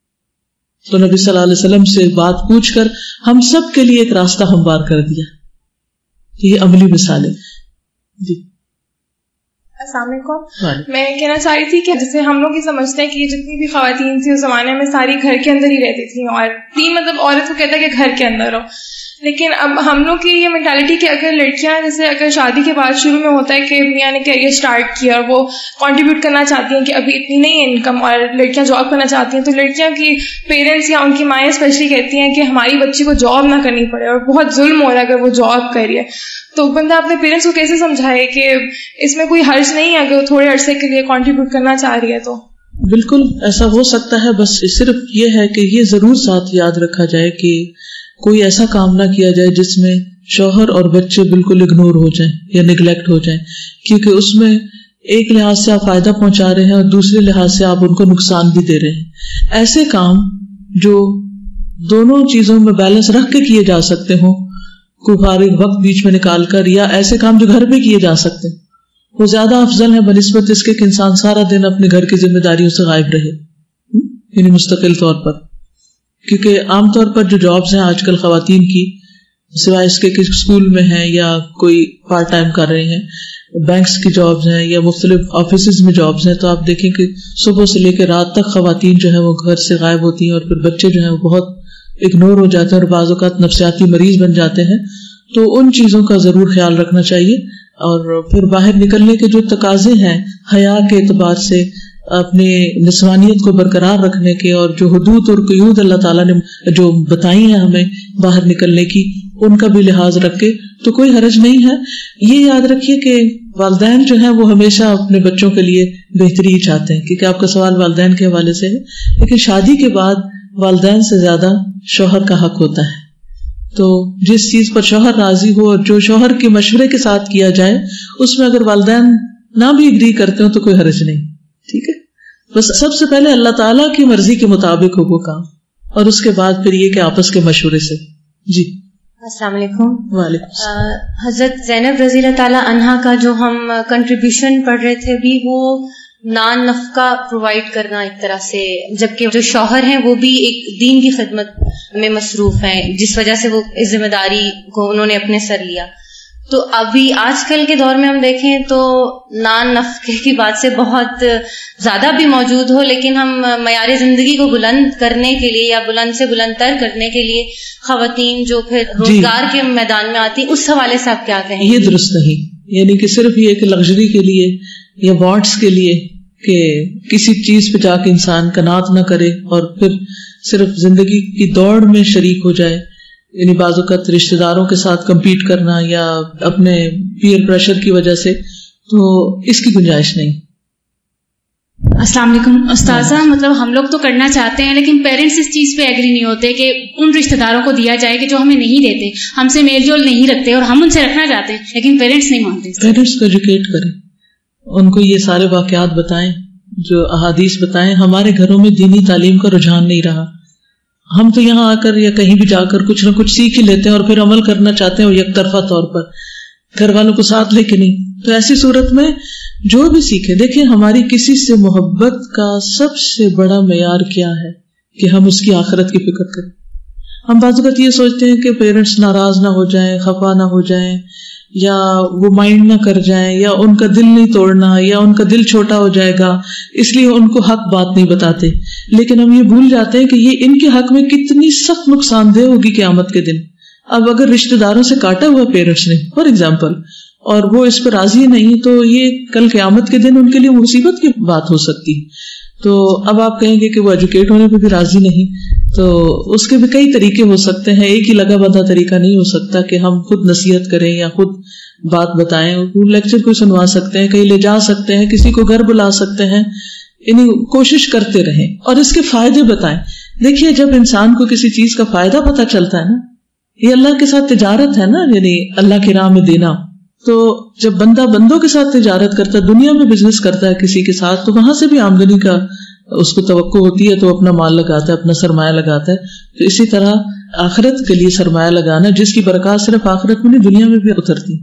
تو نبی صلی اللہ علیہ وسلم سے بات پوچھ کر ہم سب کے لیے ایک راستہ ہموار کر دیا. یہ عملی مثال ہے. جی السلام علیکم. میں کہنا چاہ رہی تھی کہ جیسے ہم لوگ یہ سمجھتے ہیں کہ جتنی بھی خواتین تھیں اس زمانے میں ساری گھر کے اندر ہی رہتی تھیں, اور تین مطلب عورت کو کہتا ہے کہ گھر کے اندر ہو. لیکن اب ہم لوگ کی یہ مینٹالٹی کہ اگر لڑکیاں جیسے اگر شادی کے بعد شروع میں ہوتا ہے کہ میاں نے کیریئر اسٹارٹ کیا اور وہ کنٹریبیوٹ کرنا چاہتی ہیں کہ ابھی اتنی نہیں ہے انکم, اور لڑکیاں جاب کرنا چاہتی ہیں, تو لڑکیاں کی پیرنٹس یا ان کی مائیں اسپیشلی کہتی ہیں کہ ہماری بچی کو جاب نہ کرنی پڑے, اور بہت ظلم ہو رہا ہے اگر وہ جاب کر رہی ہے. تو بندہ اپنے پیرنٹس کو کیسے سمجھائے کہ اس میں کوئی حرج نہیں ہے اگر وہ تھوڑے عرصے کے لیے کنٹریبیوٹ کرنا چاہ رہی ہے. تو بالکل ایسا ہو سکتا ہے, بس صرف یہ ہے کہ یہ ضرور ساتھ یاد رکھا جائے کہ کوئی ایسا کام نہ کیا جائے جس میں شوہر اور بچے بالکل اگنور ہو جائیں یا نیگلیکٹ ہو جائیں, کیونکہ اس میں ایک لحاظ سے آپ فائدہ پہنچا رہے ہیں اور دوسرے لحاظ سے آپ ان کو نقصان بھی دے رہے ہیں. ایسے کام جو دونوں چیزوں میں بیلنس رکھ کے کیے جا سکتے ہوں, کوئی فارغ وقت بیچ میں نکال کر, یا ایسے کام جو گھر پہ کیے جا سکتے ہیں, وہ زیادہ افضل ہے بنسبت اس کے کہ انسان سارا دن اپنے گھر کی ذمہ داریوں سے غائب رہے, یعنی مستقل طور پر. کیونکہ عام طور پر جو جابز ہیں آج کل خواتین کی, سوائے اس کے کہ اسکول میں ہیں یا کوئی پارٹ ٹائم کر رہے ہیں, بینکس کی جابز ہیں یا مختلف آفیسز میں جابز ہیں, تو آپ دیکھیں کہ صبح سے لے کے رات تک خواتین جو ہے وہ گھر سے غائب ہوتی ہیں, اور پھر بچے جو ہیں وہ بہت اگنور ہو جاتے ہیں اور بعض اوقات نفسیاتی مریض بن جاتے ہیں. تو ان چیزوں کا ضرور خیال رکھنا چاہیے, اور پھر باہر نکلنے کے جو تقاضے ہیں حیا کے اعتبار سے, اپنے نسوانیت کو برقرار رکھنے کے, اور جو حدود اور قیود اللہ تعالیٰ نے جو بتائی ہیں ہمیں باہر نکلنے کی, ان کا بھی لحاظ رکھے تو کوئی حرج نہیں ہے. یہ یاد رکھیے کہ والدین جو ہیں وہ ہمیشہ اپنے بچوں کے لیے بہتری ہی چاہتے ہیں, کیونکہ آپ کا سوال والدین کے حوالے سے ہے, لیکن شادی کے بعد والدین سے زیادہ شوہر کا حق ہوتا ہے. تو جس چیز پر شوہر راضی ہو اور جو شوہر کے مشورے کے ساتھ کیا جائے, اس میں اگر والدین نہ بھی اگری کرتے ہو تو کوئی حرج نہیں. ٹھیک ہے, بس سب سے پہلے اللہ تعالیٰ کی مرضی کے مطابق ہو وہ کام, اور اس کے بعد پھر یہ کہ آپس کے مشورے سے. جی السلام علیکم. وعلیکم. حضرت زینب رضی اللہ تعالیٰ عنہا کا جو ہم کنٹریبیوشن پڑھ رہے تھے بھی, وہ نان نفقہ پرووائڈ کرنا ایک طرح سے, جبکہ جو شوہر ہیں وہ بھی ایک دین کی خدمت میں مصروف ہیں, جس وجہ سے وہ اس ذمہ داری کو انہوں نے اپنے سر لیا. تو ابھی آج کل کے دور میں ہم دیکھیں تو نان نفقے کی بات سے بہت زیادہ بھی موجود ہو، لیکن ہم معیار زندگی کو بلند کرنے کے لیے یا بلند سے بلند تر کرنے کے لیے خواتین جو پھر روزگار کے میدان میں آتی، اس حوالے سے آپ کیا کہیں؟ یہ درست نہیں، یعنی کہ صرف یہ کہ لگژری کے لیے یا وانٹس کے لیے کہ کسی چیز پہ جا کے انسان قناعت نہ کرے اور پھر صرف زندگی کی دوڑ میں شریک ہو جائے، یعنی بعض اوقات رشتہ داروں کے ساتھ کمپیٹ کرنا یا اپنے پیئر پریشر کی وجہ سے، تو اس کی گنجائش نہیں. السلام علیکم استاذہ، مطلب ہم لوگ تو کرنا چاہتے ہیں لیکن پیرنٹس اس چیز پہ ایگری نہیں ہوتے کہ ان رشتہ داروں کو دیا جائے کہ جو ہمیں نہیں دیتے، ہم سے میل جول نہیں رکھتے، اور ہم ان سے رکھنا چاہتے ہیں لیکن پیرنٹس نہیں مانتے. پیرنٹس کو ایجوکیٹ کریں، ان کو یہ سارے واقعات بتائیں جو احادیث بتائیں. ہمارے گھروں میں دینی تعلیم کا رجحان نہیں رہا، ہم تو یہاں آ کر یا کہیں بھی جا کر کچھ نہ کچھ سیکھ ہی لیتے ہیں اور پھر عمل کرنا چاہتے ہیں اور یک طرفہ طور پر، گھر والوں کو ساتھ لے کے نہیں. تو ایسی صورت میں جو بھی سیکھے، دیکھیں ہماری کسی سے محبت کا سب سے بڑا معیار کیا ہے کہ ہم اس کی آخرت کی فکر کریں. ہم بعض اوقات یہ سوچتے ہیں کہ پیرنٹس ناراض نہ ہو جائیں، خفا نہ ہو جائیں، یا وہ مائنڈ نہ کر جائیں، یا ان کا دل نہیں توڑنا، یا ان کا دل چھوٹا ہو جائے گا، اس لیے ان کو حق بات نہیں بتاتے. لیکن ہم یہ بھول جاتے ہیں کہ یہ ان کے حق میں کتنی سخت نقصان دہ ہوگی قیامت کے دن. اب اگر رشتہ داروں سے کاٹا ہوا پیرنٹس نے فار ایگزامپل اور وہ اس پر راضی نہیں، تو یہ کل قیامت کے دن ان کے لیے مصیبت کی بات ہو سکتی. تو اب آپ کہیں گے کہ وہ ایجوکیٹ ہونے پہ بھی راضی نہیں، تو اس کے بھی کئی طریقے ہو سکتے ہیں، ایک ہی لگا بندہ طریقہ نہیں ہو سکتا کہ ہم خود نصیحت کریں یا خود بات بتائیں. لیکچر کو سنوا سکتے ہیں، کہیں لے جا سکتے ہیں، کسی کو گھر بلا سکتے ہیں، یعنی کوشش کرتے رہیں اور اس کے فائدے بتائیں. دیکھیے جب انسان کو کسی چیز کا فائدہ پتہ چلتا ہے نا، یہ اللہ کے ساتھ تجارت ہے نا، یعنی اللہ کی راہ میں دینا. تو جب بندہ بندوں کے ساتھ تجارت کرتا ہے، دنیا میں بزنس کرتا ہے کسی کے ساتھ، تو وہاں سے بھی آمدنی کا اس کو توقع ہوتی ہے، تو اپنا مال لگاتا ہے، اپنا سرمایہ لگاتا ہے. تو اسی طرح آخرت کے لیے سرمایہ لگانا جس کی برکات صرف آخرت میں نہیں دنیا میں بھی اترتی.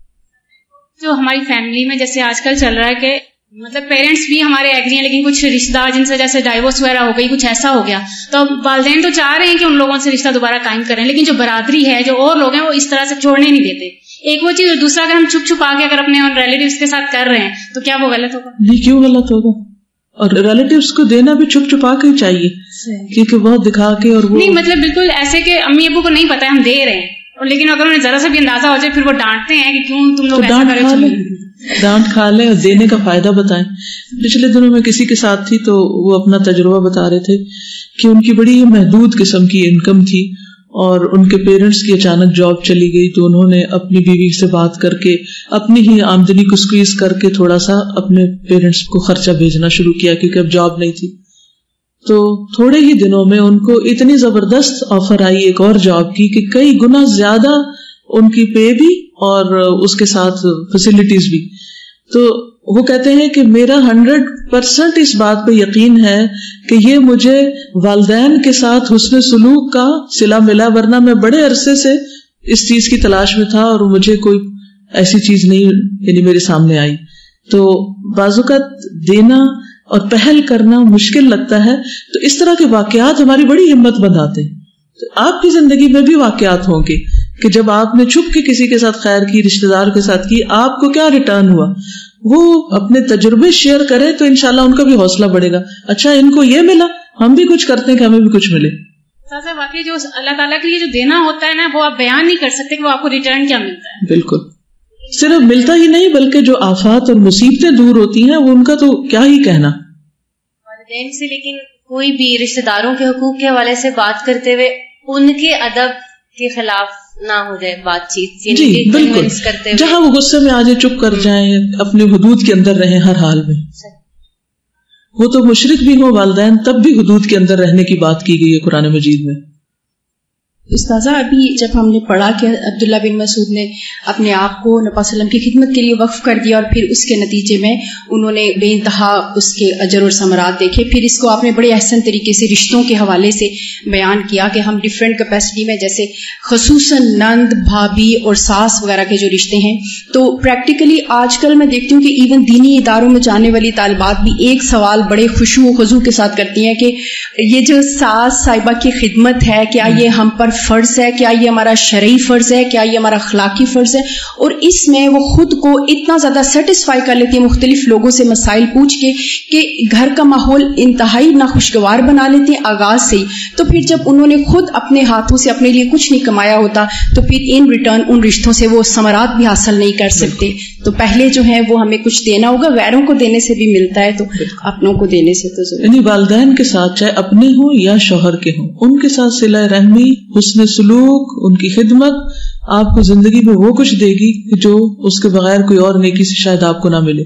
جو ہماری فیملی میں جیسے آج کل چل رہا ہے کہ مطلب پیرنٹس بھی ہمارے ایگری ہیں لیکن کچھ رشتہ دار جن سے جیسے ڈائیورس وغیرہ ہو گئی، کچھ ایسا ہو گیا، تو اب والدین تو چاہ رہے ہیں کہ ان لوگوں سے رشتہ دوبارہ قائم کریں، لیکن جو برادری ہے، جو اور لوگ ہیں، وہ اس طرح سے چھوڑنے نہیں دیتے. ایک وہ چیز، اور دوسرا اگر ہم چھپ چھپا کے اگر اپنے ریلیٹیوز کے ساتھ کر رہے ہیں تو کیا وہ غلط ہوگا؟ نہیں، کیوں غلط ہوگا؟ اور ریلیٹیوز کو دینا بھی چھپ چھپا کے ہی چاہیے، کیونکہ بہت دکھا کے اور وہ نہیں، مطلب بالکل ایسے کہ امی ابو کو نہیں پتا ہے ہم دے رہے ہیں، لیکن اگر انہیں ذرا سا بھی اندازہ ہو جائے پھر وہ ڈانٹتے ہیں کہ کیوں تم لوگ ایسا کر رہے ہو. ڈانٹ کھا لیں اور دینے کا فائدہ بتائیں. پچھلے دنوں میں کسی کے ساتھ تھی تو وہ اپنا تجربہ بتا رہے تھے کہ ان کی بڑی محدود قسم کی انکم تھی اور ان کے پیرنٹس کی اچانک جاب چلی گئی، تو انہوں نے اپنی بیوی سے بات کر کے اپنی ہی آمدنی کو سکویز کر کے تھوڑا سا اپنے پیرنٹس کو خرچہ بھیجنا شروع کیا، کیونکہ اب جاب نہیں تھی. تو تھوڑے ہی دنوں میں ان کو اتنی زبردست آفر آئی ایک اور جاب کی کہ کئی گنا زیادہ ان کی پے بھی اور اس کے ساتھ فیسلٹیز بھی. تو وہ کہتے ہیں کہ میرا ہنڈریڈ پرسینٹ اس بات پہ یقین ہے کہ یہ مجھے والدین کے ساتھ حسن سلوک کا صلہ ملا، ورنہ میں بڑے عرصے سے اس چیز کی تلاش میں تھا اور مجھے کوئی ایسی چیز نہیں یعنی میرے سامنے آئی. تو بعض اوقات دینا اور پہل کرنا مشکل لگتا ہے، تو اس طرح کے واقعات ہماری بڑی ہمت بندھاتے ہیں. تو آپ کی زندگی میں بھی واقعات ہوں گے کہ جب آپ نے چھپ کے کسی کے ساتھ خیر کی، رشتہ دار کے ساتھ کی، آپ کو کیا ریٹرن ہوا، وہ اپنے تجربے شیئر کریں تو انشاءاللہ ان کا بھی حوصلہ بڑھے گا. اچھا ان کو یہ ملا، ہم بھی کچھ کرتے ہیں کہ ہمیں بھی کچھ ملے. واقعی جو اللہ تعالیٰ کے لیے جو دینا ہوتا ہے نا، وہ آپ بیان نہیں کر سکتے کہ وہ آپ کو ریٹرن کیا ملتا ہے. بالکل، صرف ملتا ہی نہیں بلکہ جو آفات اور مصیبتیں دور ہوتی ہیں وہ ان کا تو کیا ہی کہنا. والدین سے لیکن کوئی بھی رشتہ داروں کے حقوق کے حوالے سے بات کرتے ہوئے ان کے ادب کے خلاف نہ ہو جائے بات چیت. جی بالکل، جہاں وہ غصے میں آ جائے چپ کر جائیں، اپنے حدود کے اندر رہیں ہر حال میں. وہ تو مشرک بھی ہو والدین تب بھی حدود کے اندر رہنے کی بات کی گئی ہے قرآن مجید میں. استاذہ ابھی جب ہم نے پڑھا کہ عبداللہ بن مسعود نے اپنے آپ کو نبی صلی اللہ علیہ وسلم کی خدمت کے لیے وقف کر دیا اور پھر اس کے نتیجے میں انہوں نے بے انتہا اس کے اجر اور ثمرات دیکھے، پھر اس کو آپ نے بڑے احسن طریقے سے رشتوں کے حوالے سے بیان کیا کہ ہم ڈفرینٹ کیپیسٹی میں، جیسے خصوصاً نند، بھابھی اور ساس وغیرہ کے جو رشتے ہیں، تو پریکٹیکلی آج کل میں دیکھتی ہوں کہ ایون دینی اداروں میں جانے والی طالبات بھی ایک سوال بڑے خشوع و خضوع کے ساتھ کرتی ہیں کہ یہ جو ساس صاحبہ کی خدمت ہے، کیا یہ ہم پر فرض ہے, کیا یہ ہمارا شرعی فرض ہے, کیا یہ ہمارا اخلاقی فرض ہے, اور اس میں وہ خود کو اتنا زیادہ سیٹسفائی کر لیتی ہے مختلف لوگوں سے مسائل پوچھ کے کہ گھر کا ماحول انتہائی ناخوشگوار بنا لیتے ہیں آغاز سے ہی. تو پھر جب انہوں نے خود اپنے ہاتھوں سے اپنے لیے کچھ نہیں کمایا ہوتا تو پھر ان ریٹرن ان رشتوں سے وہ ثمرات بھی حاصل نہیں کر سکتے. تو پہلے جو ہے وہ ہمیں کچھ دینا ہوگا, غیروں کو دینے سے بھی ملتا ہے تو اپنوں کو دینے سے تو ضرور. یعنی والدین کے ساتھ چاہے اپنے ہوں یا شوہر کے ہوں, ان کے ساتھ صلہ رحمی, حسن سلوک, ان کی خدمت آپ کو زندگی میں وہ کچھ دے گی جو اس کے بغیر کوئی اور نیکی سے شاید آپ کو نہ ملے.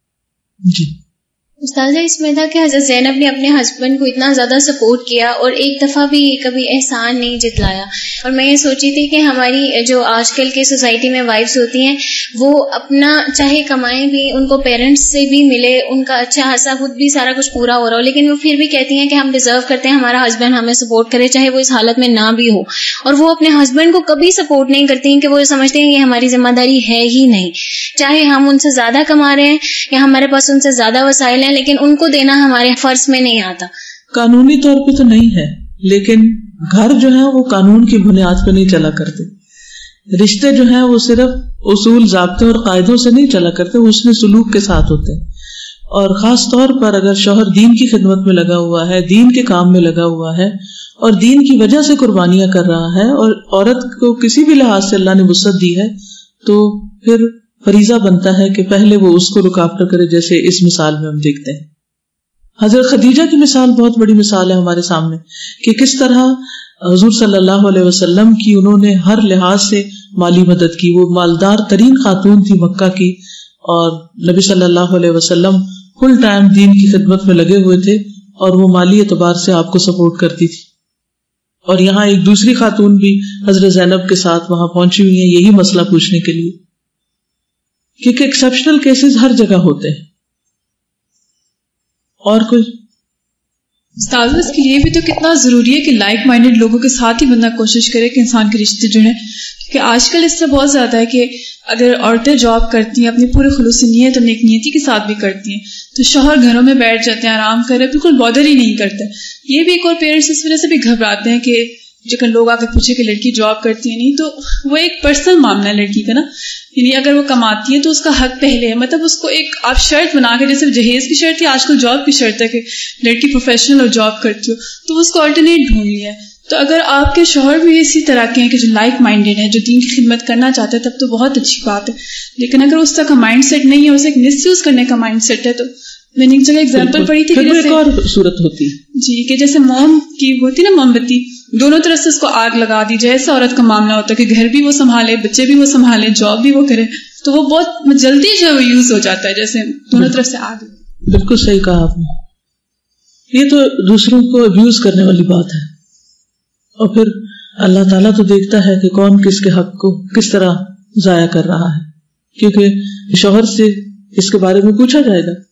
جی استاذہ, اس میں تھا کہ حضرت زینب نے اپنے ہسبینڈ کو اتنا زیادہ سپورٹ کیا اور ایک دفعہ بھی کبھی احسان نہیں جتلایا. اور میں یہ سوچی تھی کہ ہماری جو آج کل کے سوسائٹی میں وائفز ہوتی ہیں وہ اپنا چاہے کمائیں بھی, ان کو پیرنٹس سے بھی ملے, ان کا اچھا خاصا خود بھی سارا کچھ پورا ہو رہا ہو, لیکن وہ پھر بھی کہتی ہیں کہ ہم ڈیزرو کرتے ہیں ہمارا ہسبینڈ ہمیں سپورٹ کرے چاہے وہ اس حالت میں نہ بھی ہو. اور وہ اپنے ہسبینڈ کو کبھی سپورٹ نہیں کرتی ہیں کہ وہ سمجھتے ہیں یہ ہماری ذمہ داری ہے ہی نہیں, چاہے ہم ان سے زیادہ کما رہے ہیں یا ہمارے پاس ان سے زیادہ وسائل ہیں, لیکن ان کو دینا ہمارے فرض میں نہیں آتا. قانونی طور پہ تو نہیں ہے, لیکن گھر جو ہے وہ قانون کی بنیاد پہ نہیں چلا کرتے. رشتے جو ہیں وہ صرف اصول, ضابطے اور قاعدوں سے نہیں چلا کرتے, وہ اس میں سلوک کے ساتھ ہوتے ہیں. اور خاص طور پر اگر شوہر دین کی خدمت میں لگا ہوا ہے, دین کے کام میں لگا ہوا ہے اور دین کی وجہ سے قربانیاں کر رہا ہے, اور عورت کو کسی بھی لحاظ سے اللہ نے وسعت دی ہے, تو پھر فریضہ بنتا ہے کہ پہلے وہ اس کو رکاوٹ کرے, جیسے اس مثال میں ہم دیکھتے ہیں. حضرت خدیجہ کی مثال بہت بڑی مثال ہے ہمارے سامنے کہ کس طرح حضور صلی اللہ علیہ وسلم کی انہوں نے ہر لحاظ سے مالی مدد کی. وہ مالدار ترین خاتون تھی مکہ کی, اور نبی صلی اللہ علیہ وسلم فل ٹائم دین کی خدمت میں لگے ہوئے تھے, اور وہ مالی اعتبار سے آپ کو سپورٹ کرتی تھی. اور یہاں ایک دوسری خاتون بھی حضرت زینب کے ساتھ وہاں پہنچی ہوئی ہیں یہی مسئلہ پوچھنے کے لیے, کیونکہ ایکسیپشنل کیسز ہر جگہ ہوتے ہیں. اور کوئی استاذ, اس کے لیے بھی تو کتنا ضروری ہے کہ لائک مائنڈیڈ لوگوں کے ساتھ ہی بندہ کوشش کرے کہ انسان کے رشتے جڑیں, کیونکہ آج کل اس سے بہت زیادہ ہے کہ اگر عورتیں جاب کرتی ہیں اپنی پورے خلوص نیت اور نیک نیتی کے ساتھ بھی کرتی ہیں, تو شوہر گھروں میں بیٹھ جاتے ہیں, آرام کرے, بالکل بادر ہی نہیں کرتے. یہ بھی ایک اور پیرنٹس اس وجہ سے بھی گھبراتے ہیں کہ جب لوگ آ کے پوچھے کہ لڑکی جاب کرتی ہے نہیں, تو وہ ایک پرسنل معاملہ ہے لڑکی کا نا, یعنی اگر وہ کماتی ہے تو اس کا حق پہلے ہے, مطلب اس کو ایک آپ شرط بنا کے, جیسے جہیز کی شرط ہے آج کل جاب کی شرط ہے کہ لڑکی پروفیشنل اور جاب کرتی ہو, تو اس کو آلٹرنیٹ ڈھونڈ لیا ہے. تو اگر آپ کے شوہر بھی اسی طرح کے ہیں کہ جو لائک مائنڈیڈ ہے, جو دین کی خدمت کرنا چاہتے ہیں, تب تو بہت اچھی بات ہے. لیکن اگر اس طرح کا مائنڈ سیٹ نہیں ہے, اسے ایک مس یوز کرنے کا مائنڈ سیٹ ہے, تو میں نے ایک جگہ ایگزامپل پڑھی تھی کہ ایک اور صورت ہوتی جی کہ جیسے موم کی ہوتی نا موم بتی, دونوں طرف سے اس کو آگ لگا دی جائے, ایسا عورت کا معاملہ ہوتا ہے کہ گھر بھی وہ سنبھالے, بچے بھی وہ سنبھالے, جاب بھی وہ کرے, تو وہ بہت جلدی جو ہے وہ یوز ہو جاتا ہے, جیسے دونوں طرف سے آگ. بالکل صحیح کہا آپ نے. یہ تو دوسروں کو ابیوز کرنے والی بات ہے, اور پھر اللہ تعالیٰ تو دیکھتا ہے کہ کون کس کے حق کو کس طرح ضائع کر رہا ہے, کیونکہ شوہر سے اس کے بارے میں پوچھا جائے گا.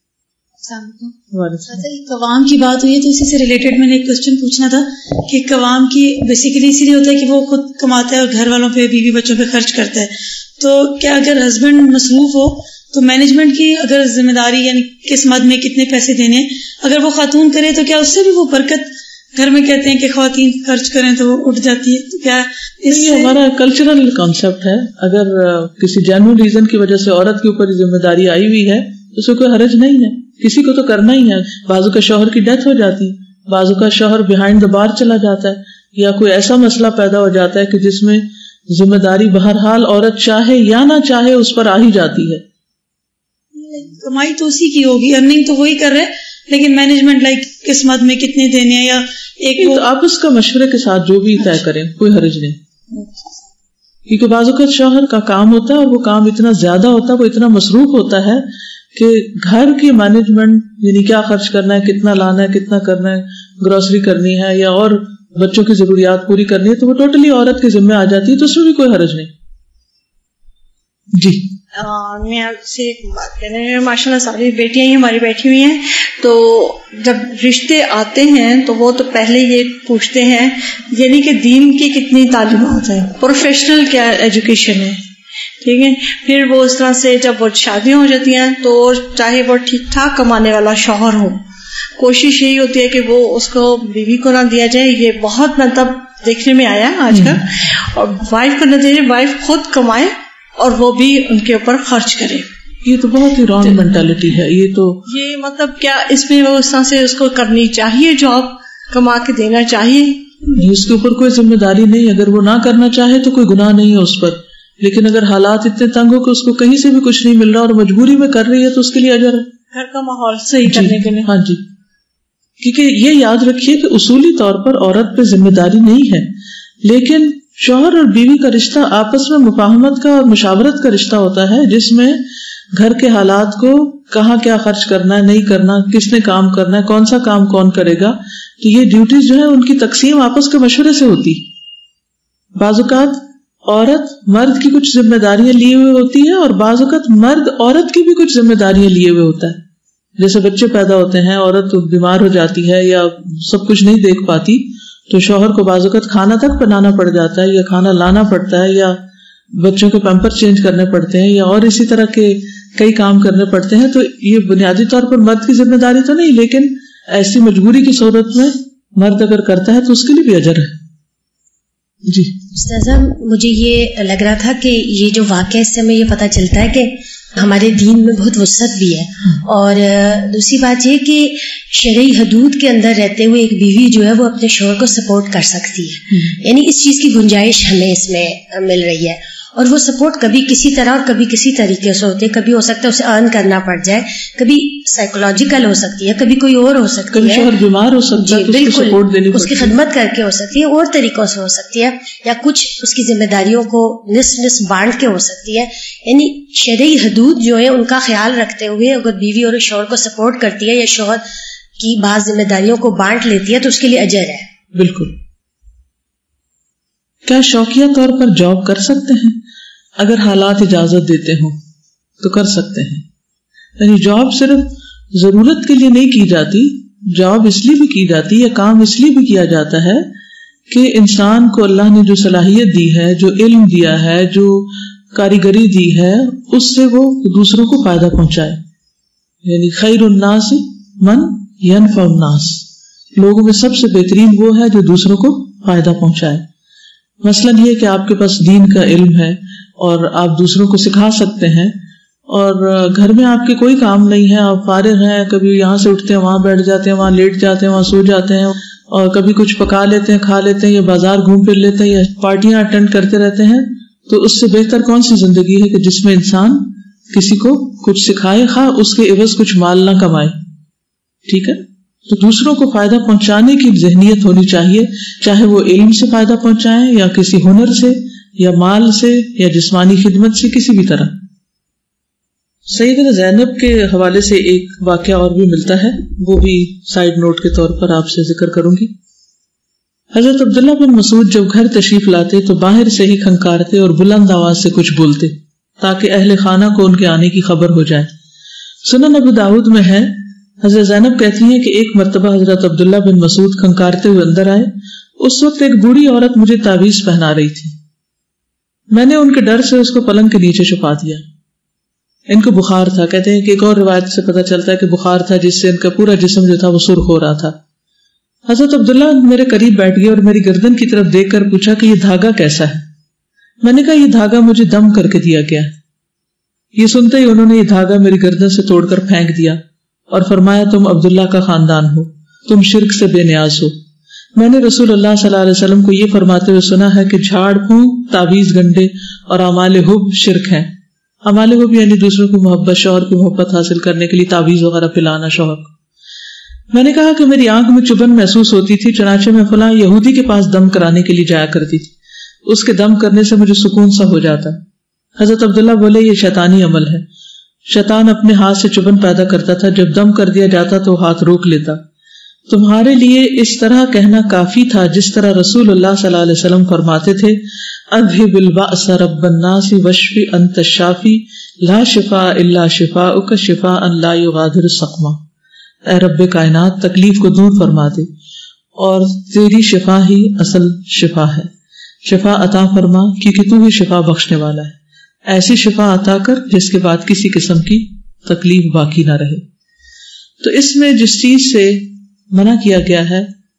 قوام کی بات ہوئی ہے تو اسی سے ریلیٹڈ میں نے ایک کوشچن پوچھنا تھا کہ قوام کی بیسیکلی اسی لیے ہوتا ہے کہ وہ خود کماتا ہے اور گھر والوں پہ, بیوی بچوں پہ خرچ کرتا ہے. تو کیا اگر ہسبینڈ مصروف ہو تو مینجمنٹ کی اگر ذمہ داری, یعنی کس مد میں کتنے پیسے دینے, اگر وہ خاتون کرے تو کیا اس سے بھی وہ برکت, گھر میں کہتے ہیں کہ خواتین خرچ کریں تو وہ اٹھ جاتی ہے, تو کیا اس یہ ہمارا کلچرل کانسیپٹ ہے. اگر کسی جینوئن ریزن کی وجہ سے عورت کے اوپر ذمہ داری آئی ہوئی ہے تو اس کو کوئی حرج نہیں ہے, کسی کو تو کرنا ہی ہے. بعضوں کا شوہر کی ڈیتھ ہو جاتی, بعضوں کا شوہر بیہائنڈ دا بار چلا جاتا ہے, یا کوئی ایسا مسئلہ پیدا ہو جاتا ہے کہ جس میں ذمہ داری بہرحال عورت چاہے یا نہ چاہے اس پر آ ہی جاتی ہے. کمائی تو اسی کی ہوگی, ارننگ تو وہی کر رہے, لیکن مینجمنٹ لائک کس مد میں کتنے دینے ہیں, یا ایک تو آپ اس کا مشورے کے ساتھ جو بھی طے کریں, کوئی حرج نہیں. کیونکہ بعض اوقات شوہر کا کام ہوتا ہے اور وہ کام اتنا زیادہ ہوتا ہے, وہ اتنا مصروف ہوتا ہے کہ گھر کی مینجمنٹ, یعنی کیا خرچ کرنا ہے, کتنا لانا ہے, کتنا کرنا ہے, گروسری کرنی ہے یا اور بچوں کی ضروریات پوری کرنی ہے, تو وہ ٹوٹلی عورت کے ذمہ آ جاتی ہے, تو اس میں بھی کوئی حرج نہیں. جی میں آپ سے ایک بات کہنا ہے, ماشاء اللہ ساری بیٹیاں ہی ہماری بیٹھی ہوئی ہیں, تو جب رشتے آتے ہیں تو وہ تو پہلے یہ پوچھتے ہیں یعنی کہ دین کی کتنی تعلیمات ہیں, پروفیشنل کیا ایجوکیشن ہے, ٹھیک ہے. پھر وہ اس طرح سے جب وہ شادیاں ہو جاتی ہیں تو چاہے وہ ٹھیک ٹھاک کمانے والا شوہر ہو, کوشش یہی ہوتی ہے کہ وہ اس کو بیوی کو نہ دیا جائے. یہ بہت مطلب دیکھنے میں آیا آج کل. اور وائف کا نظریہ وائف خود کمائے اور وہ بھی ان کے اوپر خرچ کرے. یہ تو بہت ہی رانگ مینٹالٹی ہے. یہ تو یہ مطلب کیا اس میں وہ اس طرح سے اس کو کرنی چاہیے, جاب کما کے دینا چاہیے, اس کے اوپر کوئی ذمہ داری نہیں. اگر وہ نہ کرنا چاہے تو کوئی گناہ نہیں ہے اس پر, لیکن اگر حالات اتنے تنگ ہو کہ اس کو کہیں سے بھی کچھ نہیں مل رہا اور مجبوری میں کر رہی ہے تو اس کے لیے اجر ہے. گھر کا ماحول صحیح کرنے کے لیے. ہاں جی, کیونکہ یہ یاد رکھیے کہ اصولی طور پر عورت پہ ذمہ داری نہیں ہے, لیکن شوہر اور بیوی کا رشتہ آپس میں مفاہمت کا اور مشاورت کا رشتہ ہوتا ہے, جس میں گھر کے حالات کو کہاں کیا خرچ کرنا ہے, نہیں کرنا, کس نے کام کرنا ہے, کون سا کام کون کرے گا. تو یہ ڈیوٹیز جو ہے ان کی تقسیم آپس کے مشورے سے ہوتی. بعض اوقات عورت مرد کی کچھ ذمہ داریاں لیے ہوئے ہوتی ہے اور بعض اوقات مرد عورت کی بھی کچھ ذمہ داریاں لیے ہوئے ہوتا ہے. جیسے بچے پیدا ہوتے ہیں, عورت بیمار ہو جاتی ہے یا سب کچھ نہیں دیکھ پاتی تو شوہر کو بعض اوقات کھانا تک بنانا پڑ جاتا ہے یا کھانا لانا پڑتا ہے یا بچوں کے پیمپر چینج کرنے پڑتے ہیں یا اور اسی طرح کے کئی کام کرنے پڑتے ہیں. تو یہ بنیادی طور پر مرد کی ذمہ داری تو نہیں, لیکن ایسی مجبوری کی صورت میں مرد اگر کرتا ہے تو اس کے لیے بھی اجر ہے. جی استاذہ, مجھے یہ لگ رہا تھا کہ یہ جو واقعہ اس سے ہمیں یہ پتہ چلتا ہے کہ ہمارے دین میں بہت وسعت بھی ہے, اور دوسری بات یہ کہ شرعی حدود کے اندر رہتے ہوئے ایک بیوی جو ہے وہ اپنے شوہر کو سپورٹ کر سکتی ہے, یعنی اس چیز کی گنجائش ہمیں اس میں مل رہی ہے. اور وہ سپورٹ کبھی کسی طرح اور کبھی کسی طریقے سے ہوتے, کبھی ہو سکتا ہے اسے ارن کرنا پڑ جائے, کبھی سائیکولوجیکل ہو سکتی ہے, کبھی کوئی اور ہو سکتی ہے, شوہر بیمار ہو سکتا ہے, بالکل اس کی خدمت کر کے ہو سکتی ہے, اور طریقوں سے ہو سکتی ہے, یا کچھ اس کی ذمہ داریوں کو نصف نصف بانٹ کے ہو سکتی ہے. یعنی شرعی حدود جو ہے ان کا خیال رکھتے ہوئے اگر بیوی اور شوہر کو سپورٹ کرتی ہے یا شوہر کی بعض ذمہ داریوں کو بانٹ لیتی ہے تو اس کے لیے اجر ہے. بالکل. کیا شوقیہ طور پر جاب کر سکتے ہیں؟ اگر حالات اجازت دیتے ہوں تو کر سکتے ہیں. یعنی جاب صرف ضرورت کے لیے نہیں کی جاتی, جاب اس لیے بھی کی جاتی ہے, کام اس لیے بھی کیا جاتا ہے کہ انسان کو اللہ نے جو صلاحیت دی ہے, جو علم دیا ہے, جو کاریگری دی ہے, اس سے وہ دوسروں کو فائدہ پہنچائے. یعنی خیر الناس من ینفع الناس, لوگوں میں سب سے بہترین وہ ہے جو دوسروں کو فائدہ پہنچائے. مثلاً یہ کہ آپ کے پاس دین کا علم ہے اور آپ دوسروں کو سکھا سکتے ہیں, اور گھر میں آپ کے کوئی کام نہیں ہے, آپ فارغ ہیں, کبھی یہاں سے اٹھتے ہیں وہاں بیٹھ جاتے ہیں, وہاں لیٹ جاتے ہیں, وہاں سو جاتے ہیں, اور کبھی کچھ پکا لیتے ہیں, کھا لیتے ہیں, یا بازار گھوم پھر لیتے ہیں, یا پارٹیاں اٹینڈ کرتے رہتے ہیں. تو اس سے بہتر کون سی زندگی ہے کہ جس میں انسان کسی کو کچھ سکھائے, خواہ اس کے عوض کچھ مال نہ کمائے. ٹھیک ہے, تو دوسروں کو فائدہ پہنچانے کی ذہنیت ہونی چاہیے, چاہے وہ علم سے فائدہ پہنچائیں یا کسی ہنر سے یا مال سے یا جسمانی خدمت سے, کسی بھی طرح. سیدنا زینب کے حوالے سے ایک واقعہ اور بھی ملتا ہے, وہ بھی سائیڈ نوٹ کے طور پر آپ سے ذکر کروں گی. حضرت عبداللہ بن مسعود جب گھر تشریف لاتے تو باہر سے ہی کھنکارتے اور بلند آواز سے کچھ بولتے تاکہ اہل خانہ کو ان کے آنے کی خبر ہو جائے. سنن ابو داؤد میں ہے, حضرت زینب کہتی ہیں کہ ایک مرتبہ حضرت عبداللہ بن مسعود کھنکارتے ہوئے اندر آئے. اس وقت ایک بوڑھی عورت مجھے تعویذ پہنا رہی تھی. میں نے ان کے ڈر سے اس کو پلنگ کے نیچے چھپا دیا. ان کو بخار تھا. کہتے ہیں کہ ایک اور روایت سے پتہ چلتا ہے کہ بخار تھا جس سے ان کا پورا جسم جو تھا وہ سرخ ہو رہا تھا. حضرت عبداللہ میرے قریب بیٹھ گئے اور میری گردن کی طرف دیکھ کر پوچھا کہ یہ دھاگا کیسا ہے. میں نے کہا یہ دھاگا مجھے دم کر کے دیا گیا. یہ سنتے ہی انہوں نے یہ دھاگا میری گردن سے توڑ کر پھینک دیا اور فرمایا تم عبداللہ کا خاندان ہو, تم شرک سے بے نیاز ہو. میں نے رسول اللہ صلی اللہ علیہ وسلم کو یہ فرماتے ہوئے سنا ہے کہ جھاڑ پھونک, تعویذ گنڈے اور اعمال حب شرک ہیں. اعمال حب یعنی دوسروں کی محبت, شوہر کی محبت حاصل کرنے کے لیے تعویذ وغیرہ پلانا شوہر کو. میں نے کہا کہ میری آنکھ میں چبھن محسوس ہوتی تھی, چنانچہ میں فلاں یہودی کے پاس دم کرانے کے لیے جایا کرتی تھی. اس کے دم کرنے سے مجھے سکون سا ہو جاتا. حضرت عبداللہ بولے یہ شیطانی عمل ہے. شیطان اپنے ہاتھ سے چبھن پیدا کرتا تھا, جب دم کر دیا جاتا تو ہاتھ روک لیتا. تمہارے لیے اس طرح کہنا کافی تھا جس طرح رسول اللہ صلی اللہ علیہ وسلم فرماتے تھے, اذهب البأس رب الناس واشف انت الشافی لا شفاء الا شفاؤک شفاء لا یغادر سقما. اے رب کائنات, تکلیف کو دور فرما دے اور تیری شفا ہی اصل شفا ہے. شفا عطا فرما کیونکہ تو ہی شفا بخشنے والا ہے. ایسی شفا عطا کر جس کے بعد کسی قسم کی تکلیف باقی نہ رہے. تو اس میں جس چیز سے منع کیا گیا ہے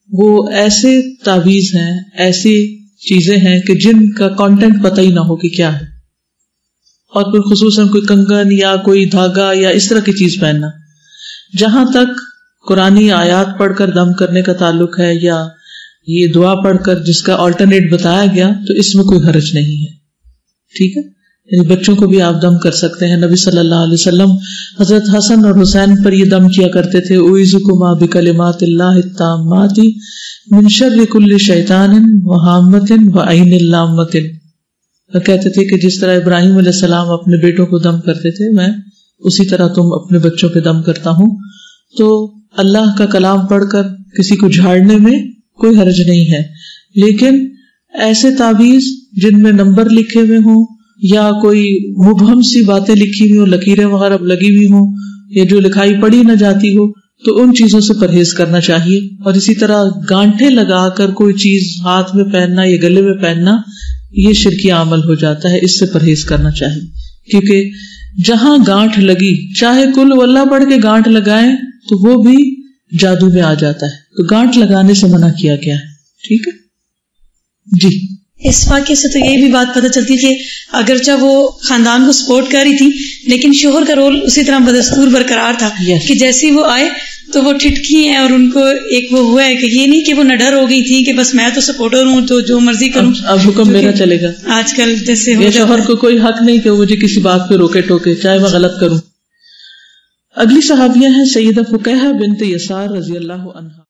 وہ ایسے تعویذ ہیں, ایسی چیزیں ہیں کہ جن کا کانٹینٹ پتہ ہی نہ ہو کہ کیا ہے, اور پھر خصوصاً کوئی کنگن یا کوئی دھاگا یا اس طرح کی چیز پہننا. جہاں تک قرآنی آیات پڑھ کر دم کرنے کا تعلق ہے یا یہ دعا پڑھ کر جس کا آلٹرنیٹ بتایا گیا, تو اس میں کوئی حرج نہیں ہے. ٹھیک ہے, یعنی بچوں کو بھی آپ دم کر سکتے ہیں. نبی صلی اللہ علیہ وسلم حضرت حسن اور حسین پر یہ دم کیا کرتے تھے, اعوذکما بکلمات اللہ التامات من شر کل شیطان وہامۃ وعین اللامۃ. وہ کہتے تھے کہ جس طرح ابراہیم علیہ السلام اپنے بیٹوں کو دم کرتے تھے, میں اسی طرح تم اپنے بچوں پہ دم کرتا ہوں. تو اللہ کا کلام پڑھ کر کسی کو جھاڑنے میں کوئی حرج نہیں ہے, لیکن ایسے تعویذ جن میں نمبر لکھے ہوئے ہوں یا کوئی مبہم سی باتیں لکھی ہوئی ہوں, لکیریں وغیرہ لگی ہوئی ہوں, یا جو لکھائی پڑھی نہ جاتی ہو, تو ان چیزوں سے پرہیز کرنا چاہیے. اور اسی طرح گانٹھے لگا کر کوئی چیز ہاتھ میں پہننا یا گلے میں پہننا, یہ شرکی عمل ہو جاتا ہے, اس سے پرہیز کرنا چاہیے. کیونکہ جہاں گانٹھ لگی, چاہے کل واللہ پڑھ کے گانٹھ لگائیں تو وہ بھی جادو میں آ جاتا ہے, تو گانٹھ لگانے سے منع کیا گیا ہے. ٹھیک ہے جی. اس واقعے سے تو یہ بھی بات پتہ چلتی ہے کہ اگرچہ وہ خاندان کو سپورٹ کر رہی تھی, لیکن شوہر کا رول اسی طرح بدستور برقرار تھا. yes. کہ جیسی وہ آئے تو وہ ٹھٹکی ہیں, اور ان کو ایک وہ ہوا ہے کہ یہ نہیں کہ وہ نہ ڈر ہو گئی تھی کہ بس میں تو سپورٹر ہوں تو جو مرضی کروں, اب حکم میرا چلے گا. آج کل جیسے شوہر کو کوئی حق نہیں کہ مجھے کسی بات پہ روکے ٹوکے, چاہے میں غلط کروں. اگلی صحابیہ ہیں سیدہ فقیہہ بنت یسار رضی اللہ عنہا.